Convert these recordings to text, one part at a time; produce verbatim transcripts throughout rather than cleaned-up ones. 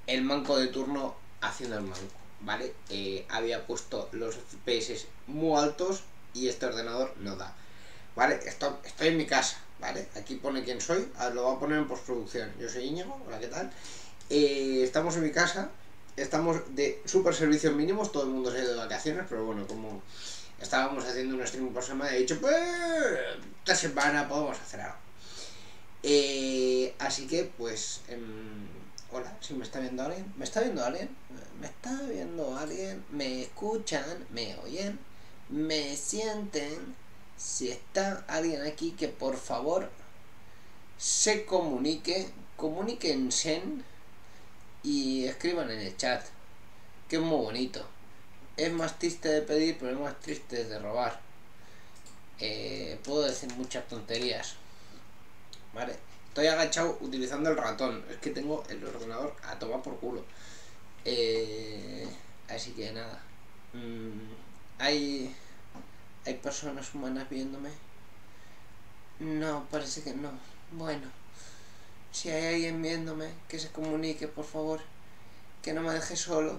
el manco de turno haciendo el manco, ¿vale? Eh, había puesto los F P S muy altos y este ordenador no da, ¿vale? Estoy, estoy en mi casa, ¿vale? Aquí pone quién soy, lo voy a poner en postproducción. Yo soy Íñigo, hola, ¿qué tal? Eh, estamos en mi casa, estamos de super servicios mínimos, todo el mundo se ha ido de vacaciones, pero bueno, como estábamos haciendo un stream por semana, he dicho, pues, esta semana podemos hacer algo. Eh, así que, pues, eh, hola, si me está viendo alguien, ¿me está viendo alguien? ¿Me está viendo alguien? ¿Me escuchan? ¿Me oyen? ¿Me sienten? Si está alguien aquí, que por favor se comunique, comuníquense y escriban en el chat, que es muy bonito. Es más triste de pedir, pero es más triste de robar. Eh, puedo decir muchas tonterías, ¿vale? Estoy agachado utilizando el ratón, es que tengo el ordenador a tomar por culo. Eh, así que nada. Mm, hay, hay personas humanas viéndome. No, parece que no. Bueno, si hay alguien viéndome, que se comunique, por favor. Que no me deje solo.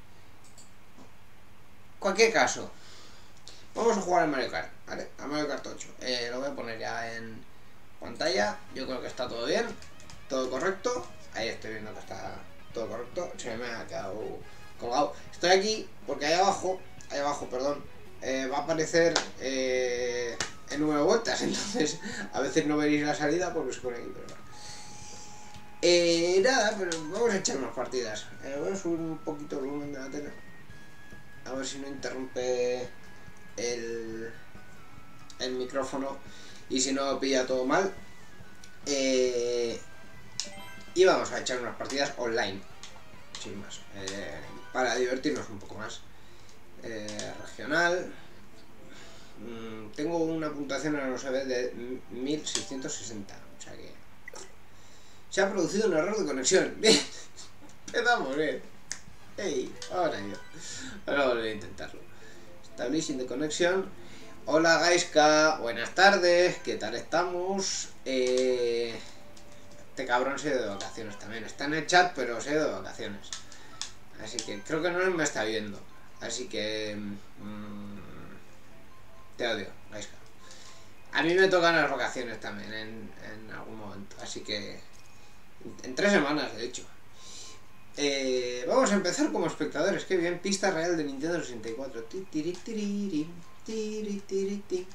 Cualquier caso, vamos a jugar al Mario Kart, ¿vale? Al Mario Kart ocho. Eh, lo voy a poner ya en pantalla. Yo creo que está todo bien, todo correcto. Ahí estoy viendo que está todo correcto. Se me ha quedado colgado. Estoy aquí porque ahí abajo, ahí abajo, perdón, eh, va a aparecer eh, el número de vueltas. Entonces, a veces no veréis la salida porque se pone aquí, pero bueno. Eh, nada, pero vamos a echar unas partidas. Eh, voy a subir un poquito el volumen de la tele. A ver si no interrumpe el, el micrófono y si no pilla todo mal. Eh, y vamos a echar unas partidas online, sin más, eh, para divertirnos un poco más. Eh, regional. Mm, tengo una puntuación en los U S B de mil seiscientos sesenta, o sea que se ha producido un error de conexión. Bien, empezamos bien. Hey, ahora yo. Ahora volver a intentarlo. Establishing the connection. Hola Gaiska, buenas tardes, ¿qué tal estamos? Eh, este cabrón se ha ido de vacaciones también. Está en el chat, pero se ha ido de vacaciones. Así que creo que no me está viendo. Así que mmm, te odio, Gaiska. A mí me tocan las vacaciones también en, en algún momento. Así que en tres semanas, de hecho. Eh, vamos a empezar como espectadores. Qué bien, pista real de Nintendo sesenta y cuatro. Ti, tiri, tiri, tiri, tiri, tiri.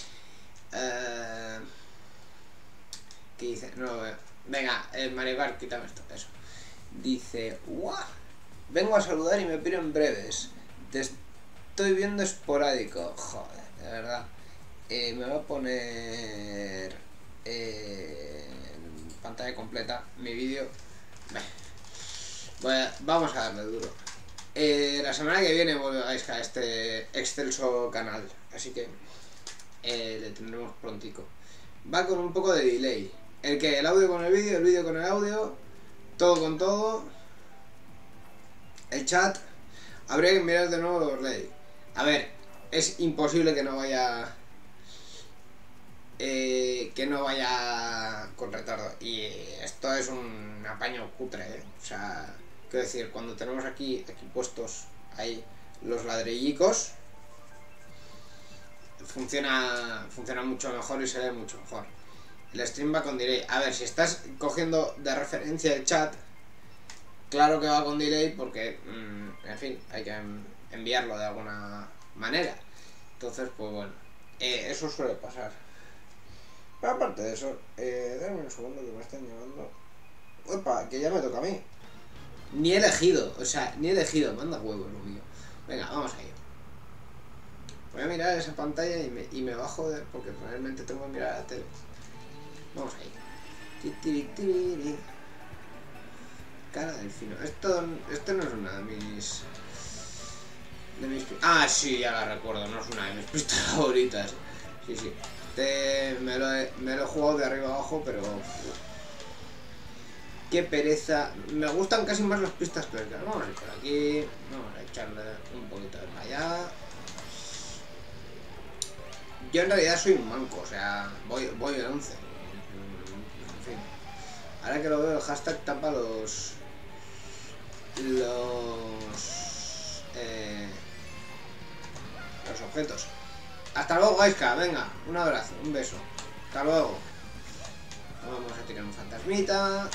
Uh, ¿Qué dice? No lo veo. Venga, el Mario Kart, quítame esto, eso. Dice, ¡guau! Vengo a saludar y me piro en breves. Te estoy viendo esporádico. Joder, de verdad. Eh, me voy a poner eh, en pantalla completa mi vídeo. Bueno, vamos a darle duro. Eh, la semana que viene volvéis a este excelso canal, así que eh, le tendremos prontico. Va con un poco de delay. El que el audio con el vídeo, el vídeo con el audio, todo con todo. El chat. Habría que mirar de nuevo los ley. A ver, es imposible que no vaya. Eh, que no vaya con retardo. Y esto es un apaño cutre, ¿eh? O sea, quiero decir, cuando tenemos aquí, aquí puestos ahí los ladrillicos, funciona, funciona mucho mejor y se ve mucho mejor. El stream va con delay. A ver, si estás cogiendo de referencia el chat, claro que va con delay porque, mmm, en fin, hay que enviarlo de alguna manera. Entonces, pues bueno, eh, eso suele pasar. Pero aparte de eso, eh, dame un segundo que me están llamando. Opa, que ya me toca a mí. Ni he elegido, o sea, ni he elegido, manda huevo lo mío. Venga, vamos a ir. Voy a mirar esa pantalla y me, y me va a joder porque realmente tengo que mirar la tele. Vamos a ir. Cara del fino. Esto, esto no es una de mis... De mis... Ah, sí, ya la recuerdo, no es una de mis pistas favoritas. Sí, sí. Este me lo, he, me lo he jugado de arriba abajo, pero... Qué pereza. Me gustan casi más las pistas clásicas. Vamos a ir por aquí. Vamos a echarle un poquito de para allá. Yo en realidad soy un manco, o sea, voy, voy el once. En fin. Ahora que lo veo, el hashtag tapa los... los eh, los objetos. Hasta luego, Gaiska, venga, un abrazo, un beso. Hasta luego. Vamos a tirar un fantasmita.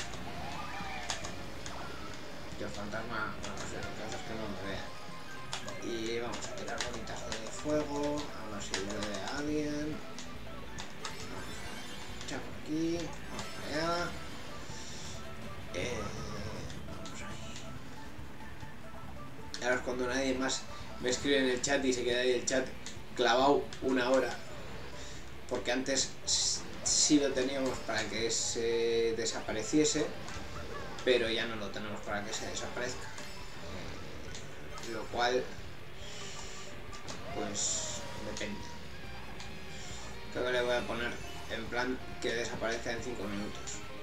Yo fantasma, no, no sé, lo que hace es que no me vea. Y vamos a tirar bolitas de fuego, a ver si ve a alguien. Vamos a echar por aquí, vamos para allá. Eh, vamos ahí. Ahora es cuando nadie más me escribe en el chat y se queda ahí el chat clavado una hora. Porque antes sí lo teníamos para que se desapareciese, pero ya no lo tenemos para que se desaparezca. Eh, lo cual, pues, depende. Creo que le voy a poner en plan que desaparezca en cinco minutos.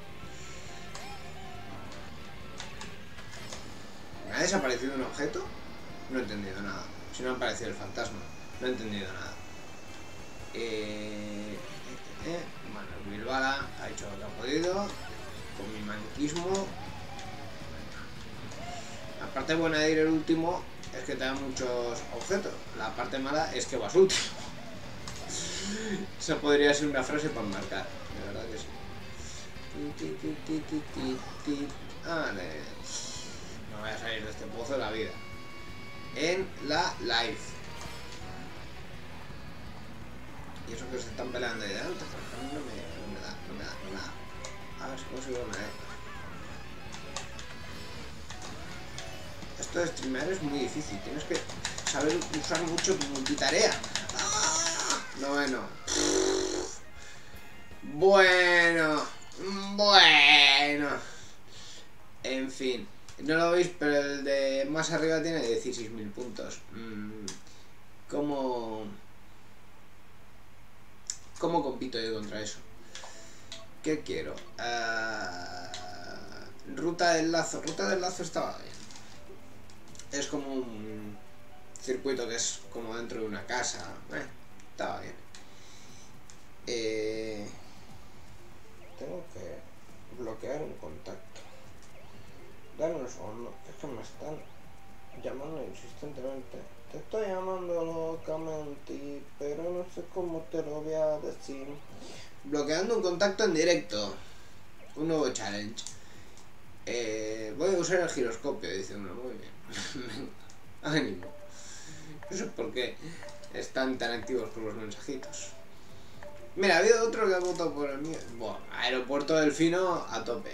¿Me ha desaparecido un objeto? No he entendido nada. Si no ha aparecido el fantasma, no he entendido nada. Eh, eh, eh. Bueno, Bilbala ha hecho lo que ha podido con mi maniquismo. La parte buena de ir el último es que te da muchos objetos. La parte mala es que vas último. Esa podría ser una frase para marcar, de verdad que sí. Vale. No voy a salir de este pozo de la vida. En la live. Y eso que se están peleando ahí delante, no me, no me da, no me da, no me da. A ver si consigo una vez. Esto de streamear es muy difícil, tienes que saber usar mucho tu multitarea. ¡Ah! No, bueno. Bueno. Bueno. En fin. No lo veis, pero el de más arriba tiene dieciséis mil puntos. ¿Cómo... ¿Cómo compito yo contra eso? ¿Qué quiero? Uh, ruta del lazo. Ruta del lazo estaba bien. Es como un circuito que es como dentro de una casa. Eh, estaba bien. Eh, tengo que bloquear un contacto. Dame un segundo, es que me están llamando insistentemente. Te estoy llamando locamente, pero no sé cómo te lo voy a decir. Bloqueando un contacto en directo. Un nuevo challenge. Eh, voy a usar el giroscopio, dice uno. Muy bien. Ánimo. No sé por qué están tan activos con los mensajitos. Mira, ha habido otro que ha votado por el mío. Bueno, Aeropuerto Delfino a tope.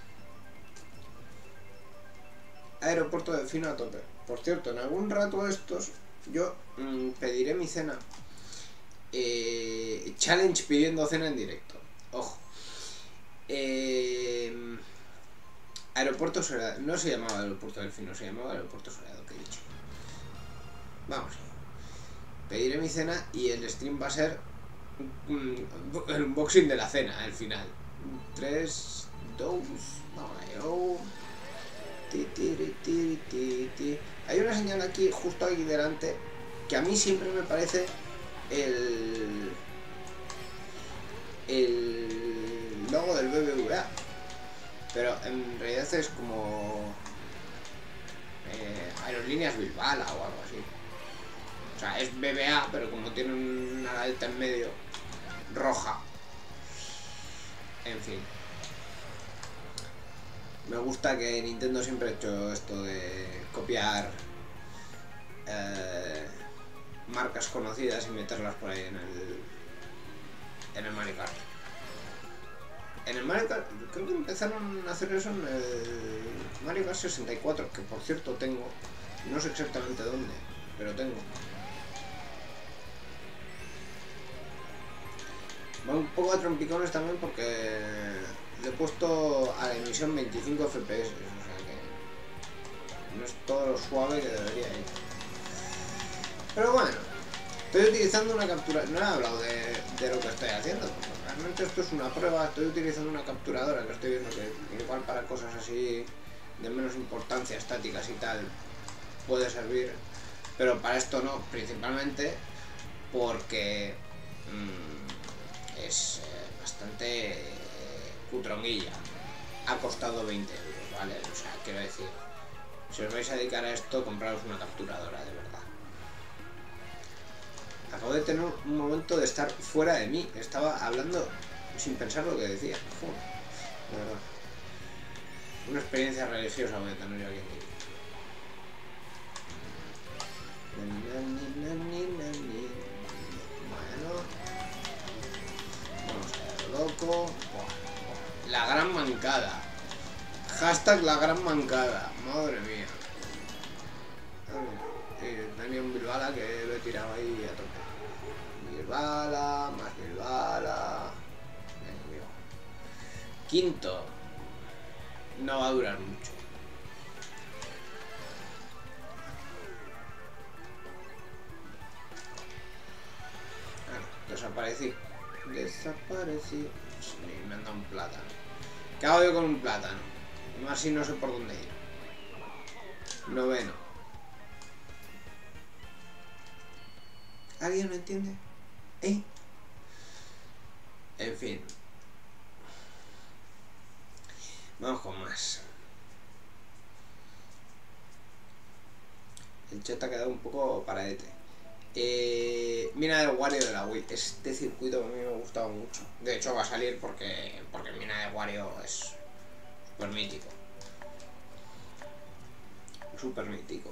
Aeropuerto Delfino a tope. Por cierto, en algún rato estos yo mmm, pediré mi cena. Eh, challenge pidiendo cena en directo. Ojo. Eh, aeropuerto Soleado. No se llamaba Aeropuerto Delfino, se llamaba Aeropuerto Soleado, que he dicho. Vamos. Pediré mi cena y el stream va a ser um, el unboxing de la cena, al final. tres, dos, vamos allá. Hay una señal aquí, justo aquí delante, que a mí siempre me parece el el logo del B B V A, pero en realidad es como eh, Aerolíneas Bilbala o algo así. O sea, es B B A, pero como tiene una alta en medio roja. En fin. Me gusta que Nintendo siempre ha hecho esto de copiar eh, marcas conocidas y meterlas por ahí en el en el Mario Kart. En el Mario Kart, creo que empezaron a hacer eso en el Mario Kart sesenta y cuatro, que por cierto tengo, no sé exactamente dónde, pero tengo. Va un poco a trompicones también porque le he puesto a la emisión veinticinco F P S, o sea que no es todo lo suave que debería ir. Pero bueno, estoy utilizando una captura, no he hablado de, de lo que estoy haciendo, porque realmente esto es una prueba. Estoy utilizando una capturadora que estoy viendo que igual para cosas así de menos importancia, estáticas y tal, puede servir, pero para esto no, principalmente porque mmm, es eh, bastante eh, cutronguilla. Ha costado veinte euros, ¿vale? O sea, quiero decir, Si os vais a dedicar a esto, compraros una capturadora, de verdad. Acabo de tener un momento de estar fuera de mí. Estaba hablando sin pensar lo que decía. Joder, de verdad. Una experiencia religiosa voy a tener yo aquí en Twitch. Bueno. Vamos a ver, loco. La gran mancada. Hashtag la gran mancada. Madre mía. Eh, tenía un Bilbala que lo he tirado ahí a tope. Bilbala, más Bilbala. Quinto. No va a durar mucho. Ah, desaparecí. Desaparecí. Sí, me han dado un plátano. ¿Qué hago yo con un plátano? Más si no sé por dónde ir. Noveno. ¿Alguien lo entiende? ¿Eh? En fin. Vamos con más. El chat ha quedado un poco paradete. Eh, Mina del Wario de la Wii. Este circuito a mí me ha gustado mucho. De hecho va a salir porque porque Mina de Wario es súper mítico. Súper mítico.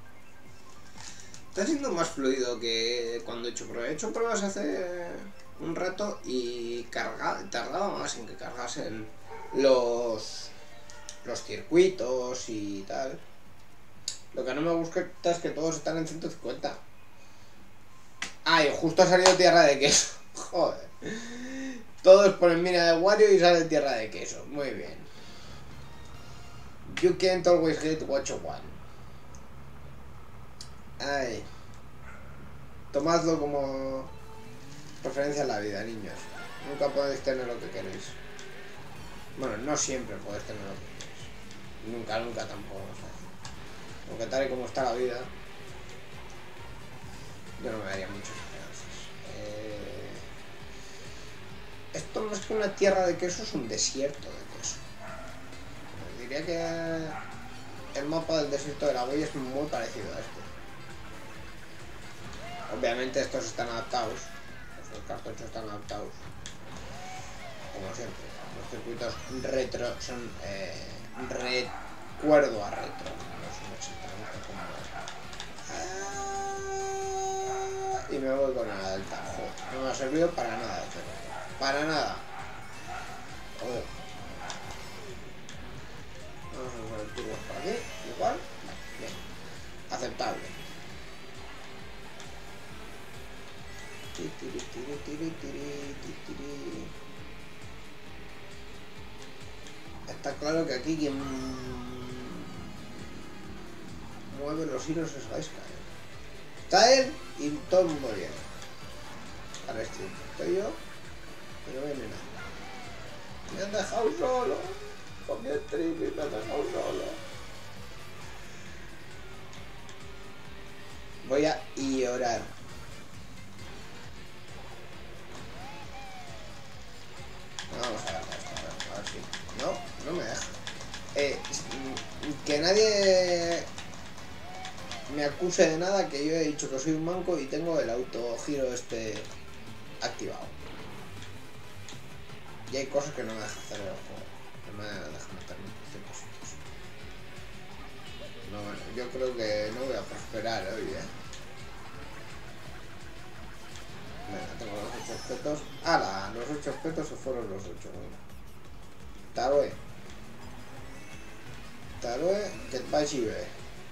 Está siendo más fluido que cuando he hecho pruebas. He hecho pruebas hace un rato y carga, tardaba más en que cargasen los, los circuitos y tal. Lo que no me gusta es que todos están en ciento cincuenta. Ay, justo ha salido tierra de queso. Joder. Todos ponen Mina de Wario y sale tierra de queso. Muy bien. You can't always get what you want. Ay. Tomadlo como referencia en la vida, niños. Nunca podéis tener lo que queréis. Bueno, no siempre podéis tener lo que queréis. Nunca, nunca tampoco es fácil. Aunque tal y como está la vida, yo no me daría muchas esperanzas. Eh... Esto no es que una tierra de queso, es un desierto de queso. Diría que el mapa del desierto de la Wii es muy parecido a este. Obviamente estos están adaptados, los cartuchos están adaptados, como siempre. Los circuitos retro son eh, recuerdo a retro, no son exactamente como... Ah, y me voy con la del Tajo. No me ha servido para nada, para nada. Joder. Vamos a usar el turbo por aquí, igual, bien, aceptable. Está claro que aquí quien mueve los hilos es Gaisca. Está él y todo el mundo viene. Al stream. Estoy yo y no viene nadie. Me han dejado solo. Con mi stream y me han dejado solo. Voy a llorar. Vamos a ver esto, a ver si... No, no me deja. Eh, que nadie me acuse de nada, que yo he dicho que soy un manco y tengo el autogiro este activado. Y hay cosas que no me deja hacer en el juego. No me dejan meter ciertos sitios. No, bueno, yo creo que no voy a prosperar hoy, eh. Venga, tengo los ocho objetos. ¡Hala! Los ocho objetos se fueron los ocho. Taroe. Taroe, que et vagi bé.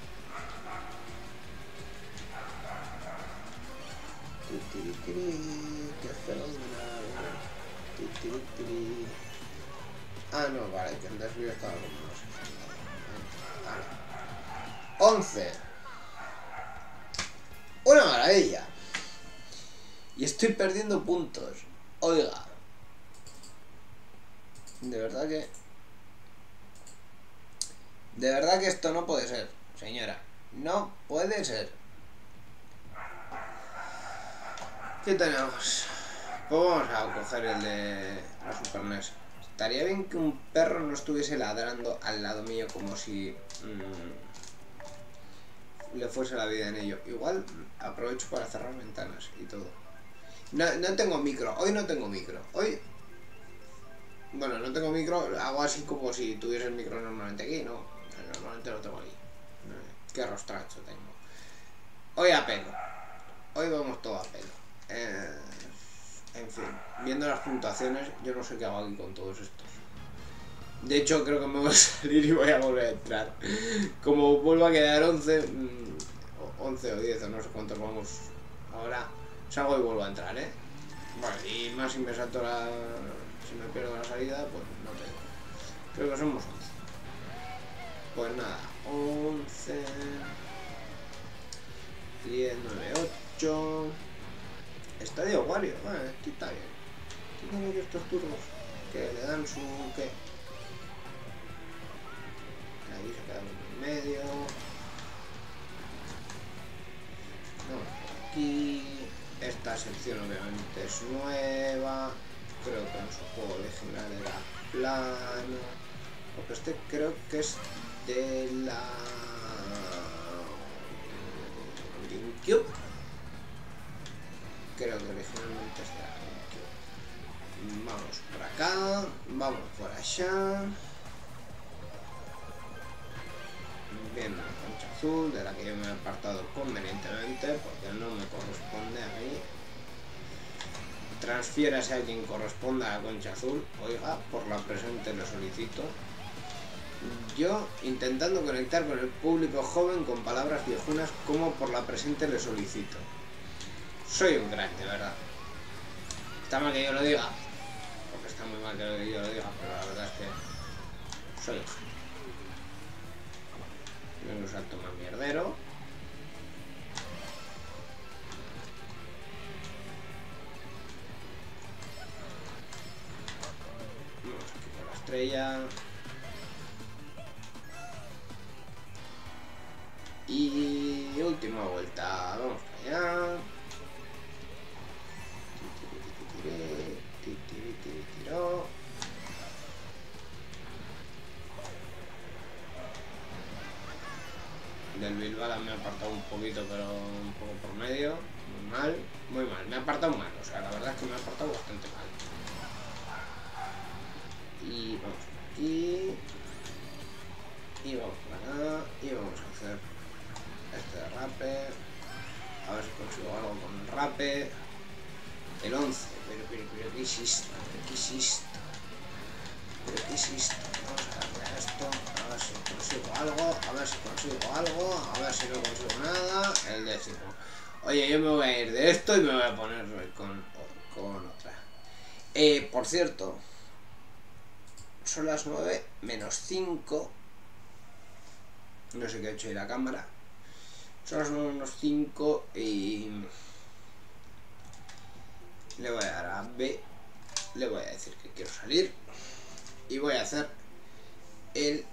Qué fenomenal. Ah, no, vale, que el desvío estaba con nosotros. once. Una maravilla. Y estoy perdiendo puntos. Oiga. De verdad que... De verdad que esto no puede ser, señora. No puede ser. ¿Qué tenemos? Pues vamos a coger el de la Super N E S. Estaría bien que un perro no estuviese ladrando al lado mío como si... Mmm, le fuese la vida en ello. Igual aprovecho para cerrar ventanas y todo. No, no tengo micro, hoy no tengo micro. Hoy, bueno, no tengo micro, hago así como si tuviese el micro normalmente aquí, no. Normalmente lo tengo aquí. Qué rostracho tengo. Hoy a pelo. Hoy vamos todo a pelo. Eh, en fin, viendo las puntuaciones, yo no sé qué hago aquí con todos estos. De hecho, creo que me voy a salir y voy a volver a entrar. Como vuelvo a quedar once, once o diez o no sé cuántos vamos ahora, salgo y vuelvo a entrar, ¿eh? Vale, y más si me salto la... si me pierdo la salida, pues no tengo. Creo que somos once. Pues nada, once, diez, nueve, ocho... Estadio Wario, vale, este está bien. Tienen estos turbos que le dan su... ¿qué? Ahí se queda en medio. Vamos por aquí. Esta sección obviamente es nueva. Creo que en su juego original era plano. Porque este creo que es de la GameCube. Creo que originalmente es de la GameCube. Vamos por acá. Vamos por allá. Bien, una concha azul de la que yo me he apartado convenientemente porque no me corresponde a mí. Transfiérase a quien corresponda a la concha azul. Oiga, por la presente lo solicito. Yo intentando conectar con el público joven con palabras viejunas como por la presente le solicito. Soy un crack, de verdad. Está mal que yo lo diga, porque está muy mal que yo lo diga, pero la verdad es que soy un genio. Un salto más mierdero. Vamos aquí por la estrella. Y última vuelta. Vamos para allá. Tiro. Del Bilbao me ha apartado un poquito, pero un poco por medio. Muy mal, muy mal. Me ha apartado mal, o sea, la verdad es que me ha apartado bastante mal. Y vamos por aquí. Y vamos por acá. Y vamos a hacer este de rape. A ver si consigo algo con el rape. El once. Pero, pero, pero, ¿qué es esto? ¿Qué es esto? ¿Pero qué es esto? Vamos a darle a esto, a ver si consigo algo, a ver si consigo algo, a ver si no consigo nada. El décimo. Oye, yo me voy a ir de esto y me voy a poner con, con otra. Eh, por cierto, son las nueve menos cinco. No sé qué ha hecho ahí la cámara. Son las nueve menos cinco y le voy a dar a B. Le voy a decir que quiero salir. Y voy a hacer el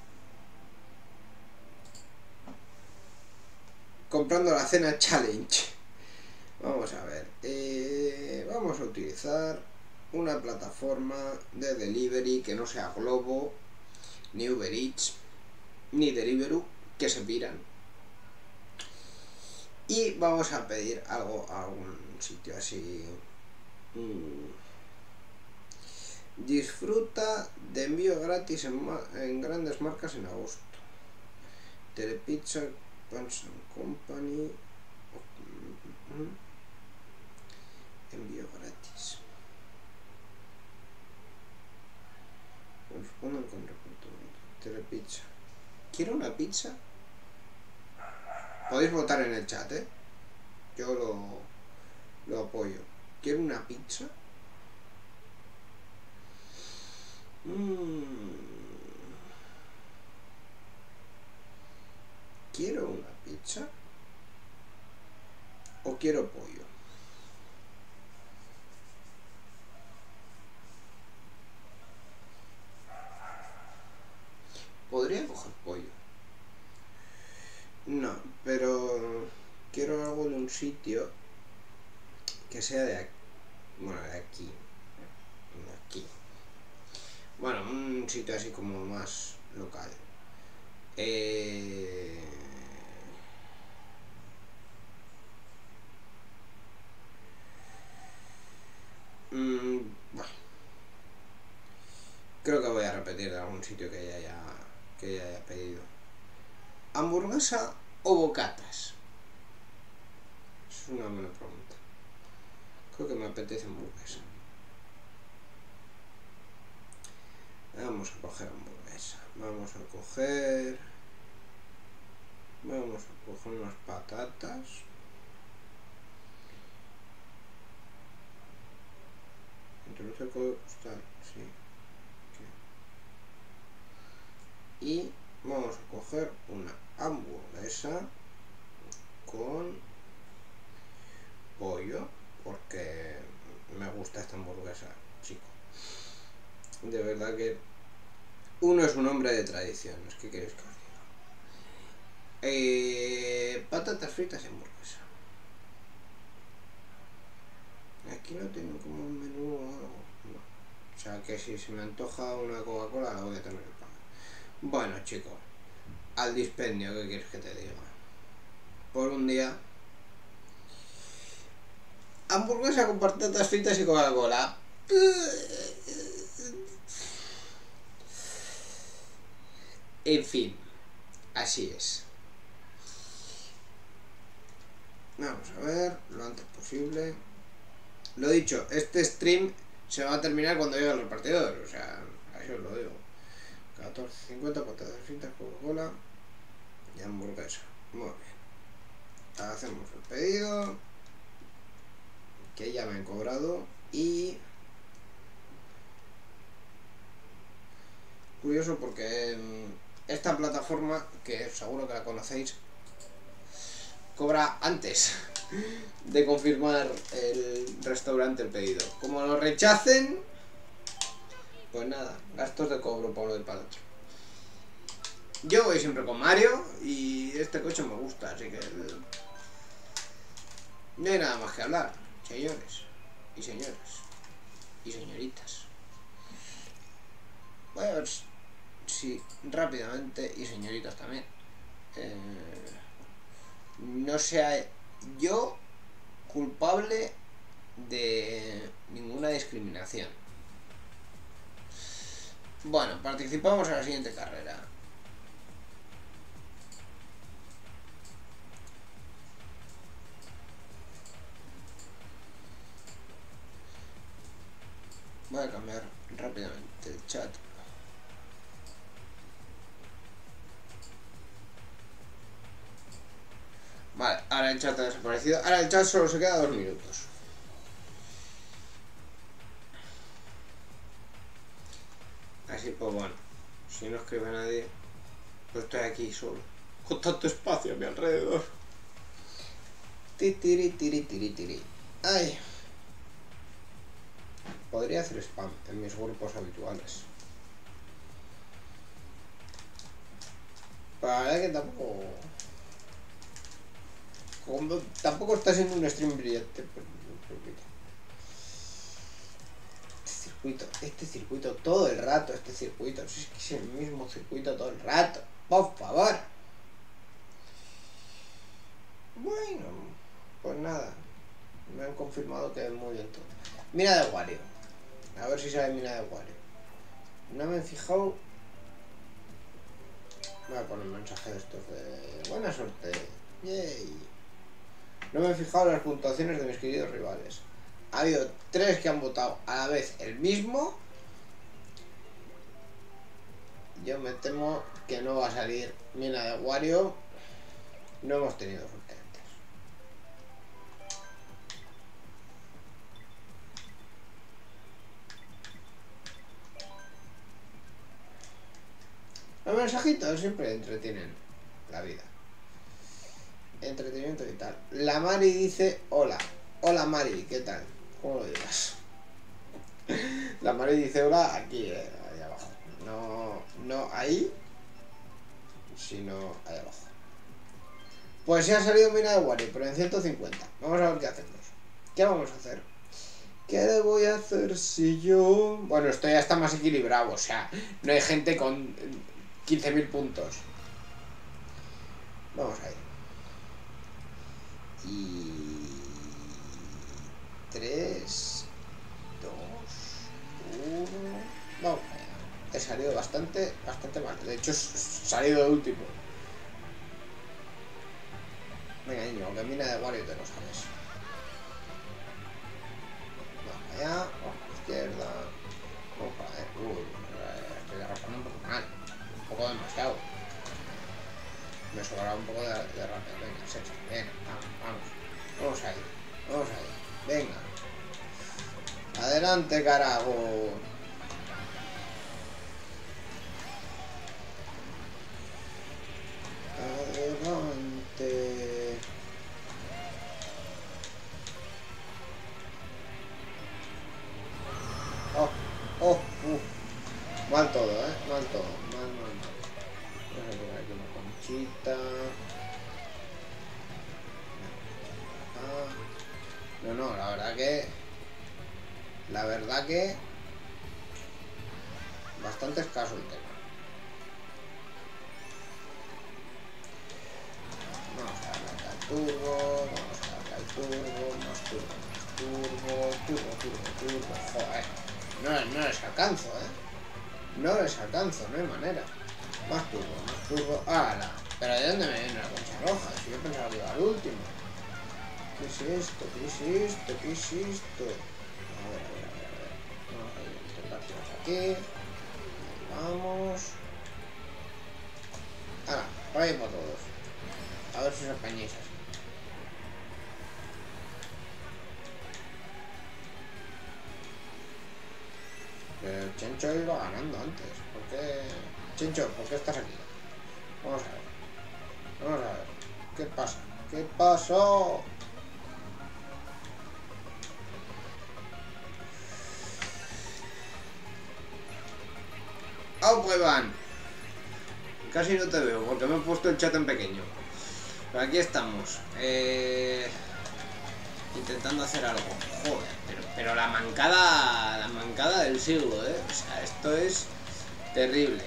comprando la cena challenge. Vamos a ver. Eh, vamos a utilizar una plataforma de delivery que no sea Globo, ni Uber Eats, ni Deliveroo, que se piran. Y vamos a pedir algo a algún sitio así. Mm. Disfruta de envío gratis en, en grandes marcas en agosto. Telepizza, Pans and Company. Envío gratis. Corresponden con reparto. Telepizza. ¿Quiero una pizza? Podéis votar en el chat, ¿eh? Yo lo, lo apoyo. ¿Quiero una pizza? Mm. ¿Quiero una pizza? ¿O quiero pollo? Podría coger pollo. No, pero quiero algo de un sitio que sea de aquí. Bueno, de aquí. De aquí. Bueno, un sitio así como más local. Eh... repetir de algún sitio que ya haya, que ya haya pedido. ¿Hamburguesa o bocatas? Es una buena pregunta. Creo que me apetece hamburguesa. Vamos a coger hamburguesa. Vamos a coger... Vamos a coger unas patatas. Introduce el código postal, sí. Y vamos a coger una hamburguesa con pollo, porque me gusta esta hamburguesa, chico. De verdad que uno es un hombre de tradiciones. ¿Qué queréis que os diga? Eh, patatas fritas y hamburguesa. Aquí no tengo como un menú o algo. No. O sea que si se me antoja una Coca-Cola la voy a tener que pagar. Bueno, chicos, al dispendio, ¿qué quieres que te diga? Por un día, hamburguesa con patatas fritas y Coca-Cola. En fin, así es. Vamos a ver, lo antes posible. Lo dicho, este stream se va a terminar cuando llegue el repartidor, o sea, así os lo digo. catorce cincuenta, patatas fritas, Coca-Cola y hamburguesa. Muy bien. Hacemos el pedido, que ya me han cobrado, y... Curioso porque esta plataforma, que seguro que la conocéis, cobra antes de confirmar el restaurante el pedido. Como lo rechacen, pues nada, gastos de cobro para uno y para el otro. Yo voy siempre con Mario y este coche me gusta, así que no hay nada más que hablar, señores y señoras y señoritas. Voy a ver si rápidamente, y señoritas también, eh, no sea yo culpable de ninguna discriminación. Bueno, participamos en la siguiente carrera. Voy a cambiar rápidamente el chat. Vale, ahora el chat ha desaparecido. Ahora el chat solo se queda dos minutos. Así pues bueno, si no escribe nadie, pues estoy aquí solo, con tanto espacio a mi alrededor. Titiri, tiri, tiri, tiri. Ay. Podría hacer spam en mis grupos habituales. Pero la verdad que tampoco... Como tampoco está siendo un stream brillante. Este circuito, este circuito todo el rato, este circuito. Si es que es el mismo circuito todo el rato. Por favor. Bueno, pues nada. Me han confirmado que es muy bien todo. Mina de Wario. A ver si sabe mina de Wario. No me he fijado. Voy a poner un mensaje de estos de buena suerte. Yay. No me he fijado en las puntuaciones de mis queridos rivales. Ha habido tres que han votado a la vez el mismo. Yo me temo que no va a salir mina de Wario. No hemos tenido suerte antes. Los mensajitos siempre entretienen la vida. Entretenimiento y tal. La Mari dice hola. Hola Mari, ¿qué tal? ¿Cómo lo digas? La Mari dice hola aquí, eh, ahí abajo. No, no ahí, sino ahí abajo. Pues ya ha salido mina de Wario, pero en ciento cincuenta. Vamos a ver qué hacemos. ¿Qué vamos a hacer? ¿Qué le voy a hacer si yo...? Bueno, esto ya está más equilibrado, o sea, no hay gente con quince mil puntos. Vamos a ir. Y... tres, dos, uno... Vamos allá. Es salido bastante, bastante mal. De hecho, he salido el último. Venga, niño, que mina de Wario te lo sabes. Vamos para allá, vamos a la izquierda. Vamos para allá. Uy, estoy derrapando un poco mal. Un poco demasiado. Me sobraba un poco de, de rápido. Venga, sexto. Venga, vamos, vamos. Vamos ahí. Vamos ahí. Venga. Adelante, carajo. Adelante. Oh, oh, uh. Mal todo, eh. Mal todo. Mal, mal, mal. Vamos a poner aquí una conchita. Ah. No, no, la verdad que... La verdad que... Bastante escaso el tema. Vamos a darle acá al turbo, vamos a darle al turbo, más turbo, más turbo, turbo, turbo, turbo, joder. No, no les alcanzo, eh. No les alcanzo, no hay manera. Más turbo, más turbo, ¡hala! Pero ¿de dónde me viene la concha roja? Si yo pensaba que iba al último. ¿Qué es esto? ¿Qué es esto? ¿Qué es esto? A ver, a ver, a ver, a ver. Vamos a intentar tirar aquí. Ahí vamos. ¡Hala! Por ahí por todos. A ver si os apañáis así. Pero Chencho iba ganando antes. ¿Por qué? Chencho, ¿por qué estás aquí? Vamos a ver. Vamos a ver. ¿Qué pasa? ¿Qué pasó? ¡Oh, pues van! Casi no te veo porque me he puesto el chat en pequeño. Pero aquí estamos. Eh, intentando hacer algo. Joder, pero, pero la mancada. La mancada del siglo, eh. O sea, esto es terrible.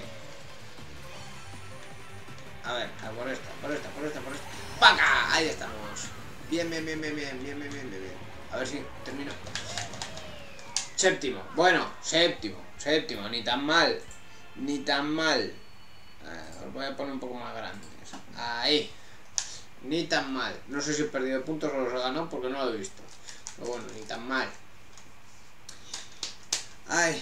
A ver, a por esta, por esta, por esta, por esta. ¡Paca! Ahí estamos. Bien, bien, bien, bien, bien, bien, bien, bien, bien. A ver si termino. Séptimo. Bueno, séptimo, séptimo. Ni tan mal. Ni tan mal. Os voy a poner un poco más grandes. Ahí. Ni tan mal. No sé si he perdido puntos o los he ganado porque no lo he visto. Pero bueno, ni tan mal. Ay.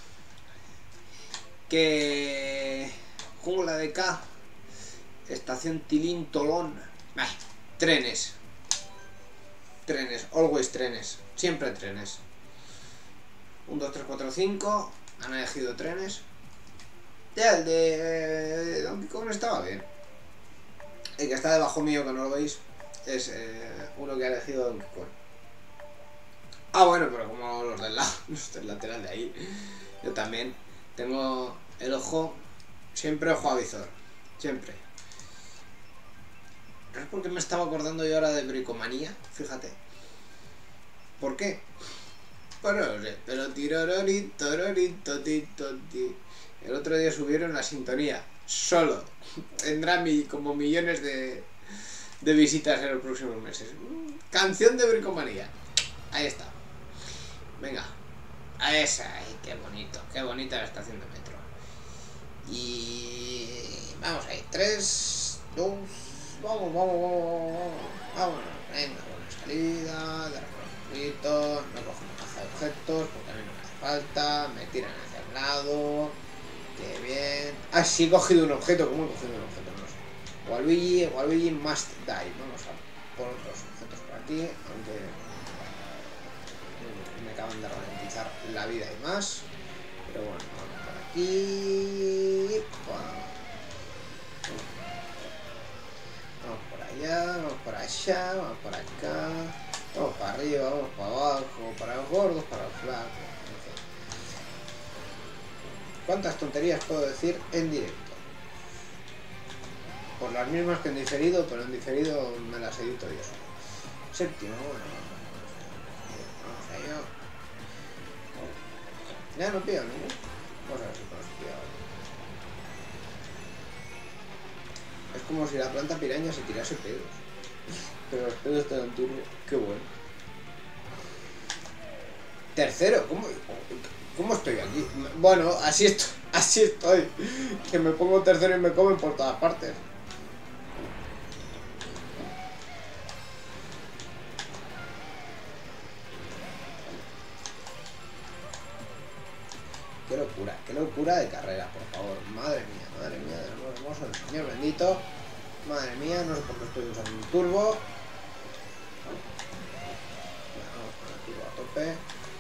Que... Jungla de K. Estación Tilín Tolón. Ay. Trenes. Trenes. Always trenes. Siempre trenes. uno, dos, tres, cuatro, cinco. Han elegido trenes. Ya, el de Donkey Kong estaba bien. El que está debajo mío, que no lo veis, es eh, uno que ha elegido Donkey Kong. Ah, bueno, pero como los del lado, los del lateral de ahí, yo también tengo el ojo, siempre ojo a visor, siempre. ¿No es porque me estaba acordando yo ahora de Bricomanía? Fíjate. ¿Por qué? Pues no lo sé, pero tirorori, torori, toti, toti. El otro día subieron la sintonía, solo. Tendrá mi, como millones de, de visitas en los próximos meses. Canción de Bricomanía. Ahí está. Venga. A esa. Ay, qué bonito. Qué bonita la estación de metro. Y... vamos ahí. Tres, dos... Vamos, vamos, vamos, vamos. Vamos. Venga, buena salida. De poquito. No cojo una caja de objetos porque a mí no me hace falta. Me tiran hacia el lado. Qué bien. Ah, sí, he cogido un objeto. ¿Cómo he cogido un objeto? No sé. Waluigi, Waluigi must die. Vamos a por otros objetos por aquí. Aunque me acaban de ralentizar la vida y más. Pero bueno, vamos por aquí. Vamos por allá, vamos por allá, vamos por acá. Vamos para arriba, vamos para abajo, para los gordos, para los flacos. ¿Cuántas tonterías puedo decir en directo? Por las mismas que en diferido, pero en diferido me las edito yo solo. Séptimo, bueno, vamos a ello. Ya no pillo, ¿no? Vamos a ver si podemos pillar. Es como si la planta piraña se tirase pedos. Pero los pedos te dan turbo. Qué bueno. Tercero, ¿cómo, cómo estoy aquí? Bueno, así estoy, así estoy. Que me pongo tercero y me comen por todas partes. Qué locura, qué locura de carrera, por favor. Madre mía, madre mía, de nuevo hermoso, el señor bendito. Madre mía, no sé por qué estoy usando un turbo. Vamos con el turbo a tope.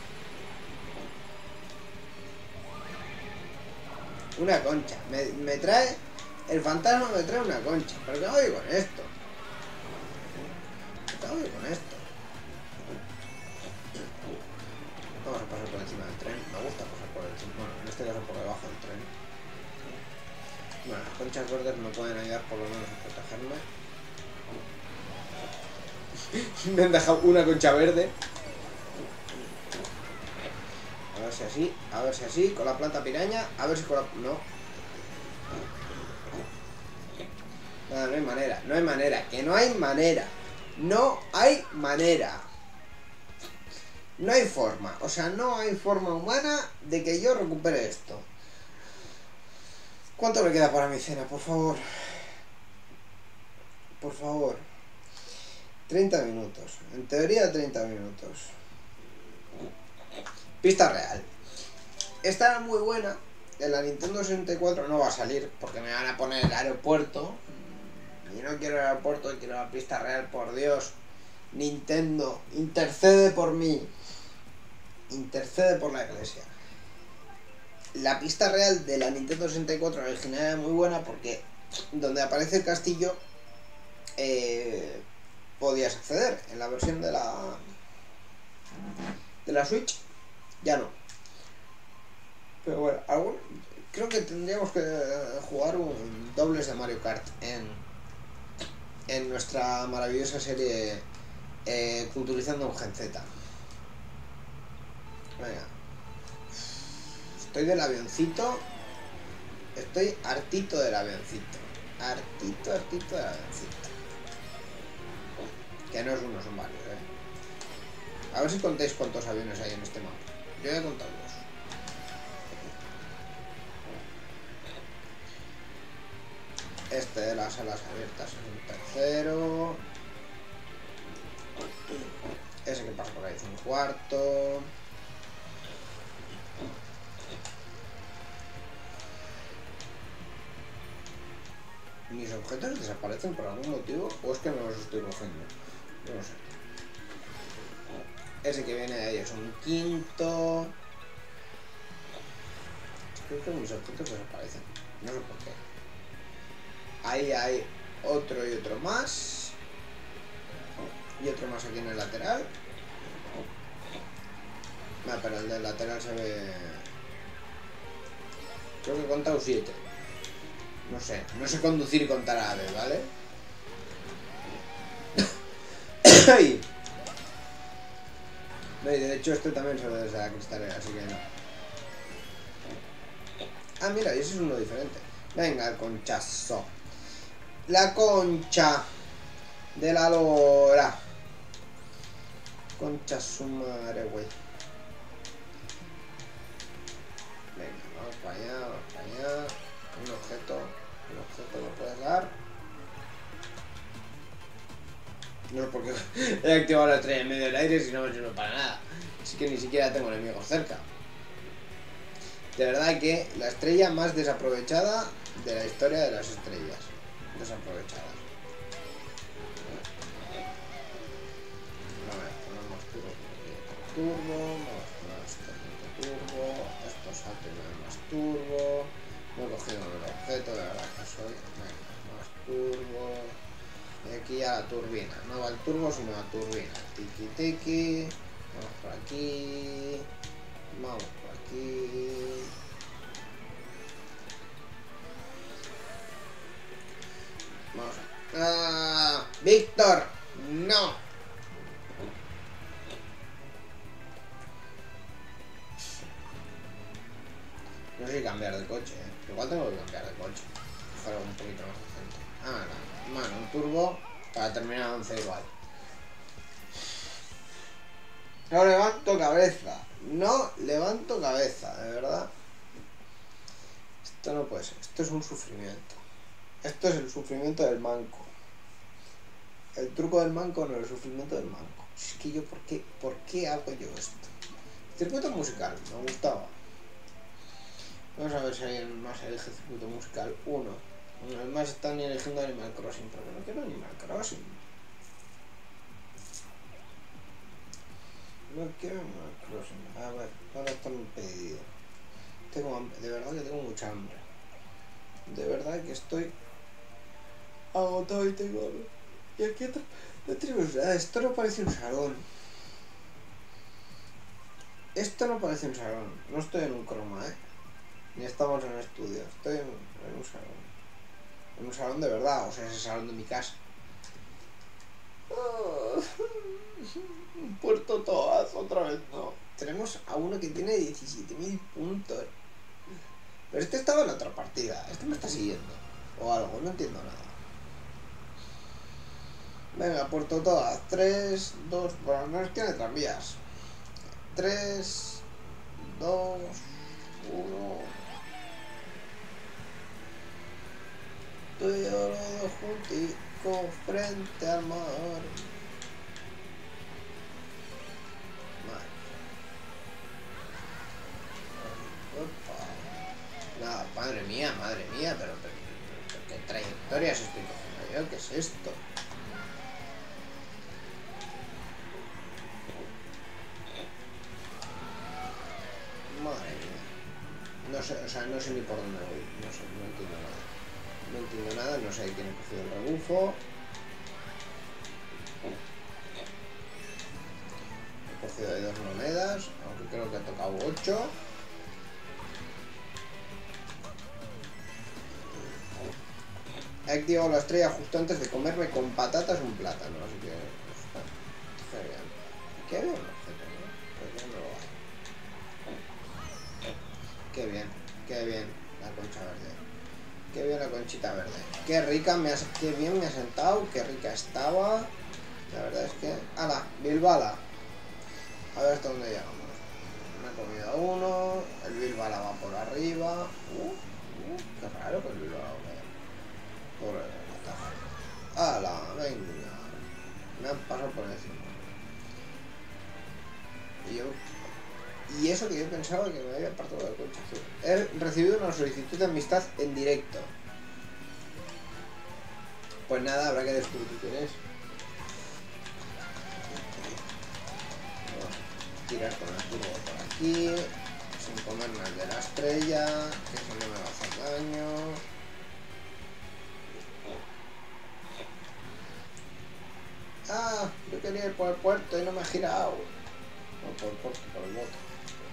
Una concha. Me, me trae... El fantasma me trae una concha. ¿Pero qué hago yo con esto? ¿Qué hago yo con esto? Vamos a pasar por encima del tren. Me gusta pasar por el tren. Bueno, en este caso por debajo del tren. Bueno, las conchas verdes me pueden ayudar por lo menos a protegerme. Me han dejado una concha verde. A ver si así, a ver si así, con la planta piraña, a ver si con la... No. Nada, no hay manera, no hay manera, que no hay manera. No hay manera. No hay forma, o sea, no hay forma humana de que yo recupere esto. ¿Cuánto me queda para mi cena, por favor? Por favor. treinta minutos, en teoría treinta minutos. Pista real. Esta era muy buena. En la Nintendo sesenta y cuatro no va a salir porque me van a poner el aeropuerto. Y no quiero el aeropuerto, quiero la pista real, por Dios. Nintendo, intercede por mí. Intercede por la iglesia. La pista real de la Nintendo sesenta y cuatro original era muy buena porque donde aparece el castillo eh, podías acceder. En la versión de la de la Switch ya no. Pero bueno, algún, creo que tendríamos que jugar un dobles de Mario Kart en, en nuestra maravillosa serie eh, Culturizando un Gen Z. Venga. Estoy del avioncito. Estoy hartito del avioncito. Hartito, hartito del avioncito. Que no es uno, son varios, eh. A ver si contáis cuántos aviones hay en este mapa. Yo he contado dos. Este de las alas abiertas es un tercero. Ese que pasa por ahí es un cuarto. ¿Mis objetos desaparecen por algún motivo? ¿O es que no los estoy cogiendo? Yo no sé. Ese que viene de ahí es un quinto. Creo que mis objetos desaparecen. No sé por qué. Ahí hay otro y otro más. Y otro más aquí en el lateral. No, pero el del lateral se ve... Creo que he contado siete. No sé, no sé conducir y contar a la vez, ¿vale? No, y de hecho este también se ve desde la cristalera, así que no. Ah, mira, y ese es uno diferente. Venga, el conchazo. La concha de la lora. Concha su madre, güey. Venga, vamos para allá, vamos para allá. Un objeto, un objeto lo puedes dar. No sé por qué he activado la estrella en medio del aire si no me sirve para nada. Así que ni siquiera tengo enemigos cerca. De verdad que la estrella más desaprovechada de la historia de las estrellas. Desaprovechadas. A ver, ponemos turbo por aquí. Turbo, vamos a poner este turbo. Esto salto y no hay más turbo. No he cogido el objeto, de verdad que soy. Venga, más turbo. Y aquí a la turbina. No va el turbo, sino la turbina. Tiki tiki. Vamos por aquí. Vamos por aquí. Vamos a... ¡Ah! ¡Víctor! ¡No! No sé si cambiar de coche, ¿eh? Igual tengo que cambiar de coche. Para un poquito más decente. Ah, no. Bueno, un turbo para terminar once igual. No levanto cabeza. No levanto cabeza, de verdad. Esto no puede ser. Esto es un sufrimiento. Esto es el sufrimiento del manco. El truco del manco no, el sufrimiento del manco. Es que yo, ¿por qué, ¿por qué hago yo esto? Circuito musical, me gustaba. Vamos a ver si alguien más elige circuito musical. Uno. Además están eligiendo Animal Crossing, pero no quiero Animal Crossing. No quiero Animal Crossing. A ver, ahora está mi pedido. Tengo hambre, de verdad que tengo mucha hambre. De verdad que estoy agotado y tengo hambre. Y aquí otra... No tenemos nada, esto no parece un salón. Esto no parece un salón. No estoy en un croma, eh. Ni estamos en un estudio. Estoy en, en un salón. En un salón de verdad, o sea, es el salón de mi casa. Oh, Puerto Toaz, otra vez no. Tenemos a uno que tiene diecisiete mil puntos. Pero este estaba en otra partida. Este me está siguiendo. O algo, no entiendo nada. Venga, Puerto Toaz. tres, dos... Bueno, no tiene tranvías. tres, dos, uno... Tú y yo los dos junticos frente al mar. Nada, madre mía, madre mía, pero, pero, pero, pero ¿qué trayectorias estoy cogiendo yo? ¿Qué es esto? Madre mía. No sé, o sea, no sé ni por dónde voy. No sé, no entiendo nada. No entiendo nada, no sé quién ha cogido el rebufo. He cogido ahí dos monedas, aunque creo que ha tocado ocho. He activado la estrella justo antes de comerme con patatas un plátano, así que... Genial. ¿Qué había un objeto, no? Pues ya no lo hay. Qué bien, qué bien la concha verde. Qué bien la conchita verde. Qué rica me ha... Qué bien me ha sentado, qué rica estaba. La verdad es que... ¡Hala! Bilbala. A ver hasta dónde llegamos. Me he comido uno. El Bilbala va por arriba. Uh, uh, qué raro que el Bilbala va por la ¡hala! Venga. Me han pasado por encima. Y yo... Y eso que yo pensaba que me había apartado de concha azul. He recibido una solicitud de amistad en directo. Pues nada, habrá que descubrir quién es. Vamos a tirar con el turbo por aquí. Sin comerme el de la estrella. Que eso no me va a hacer daño. Ah, yo quería ir por el puerto y no me he girado. No por el puerto, por el bote.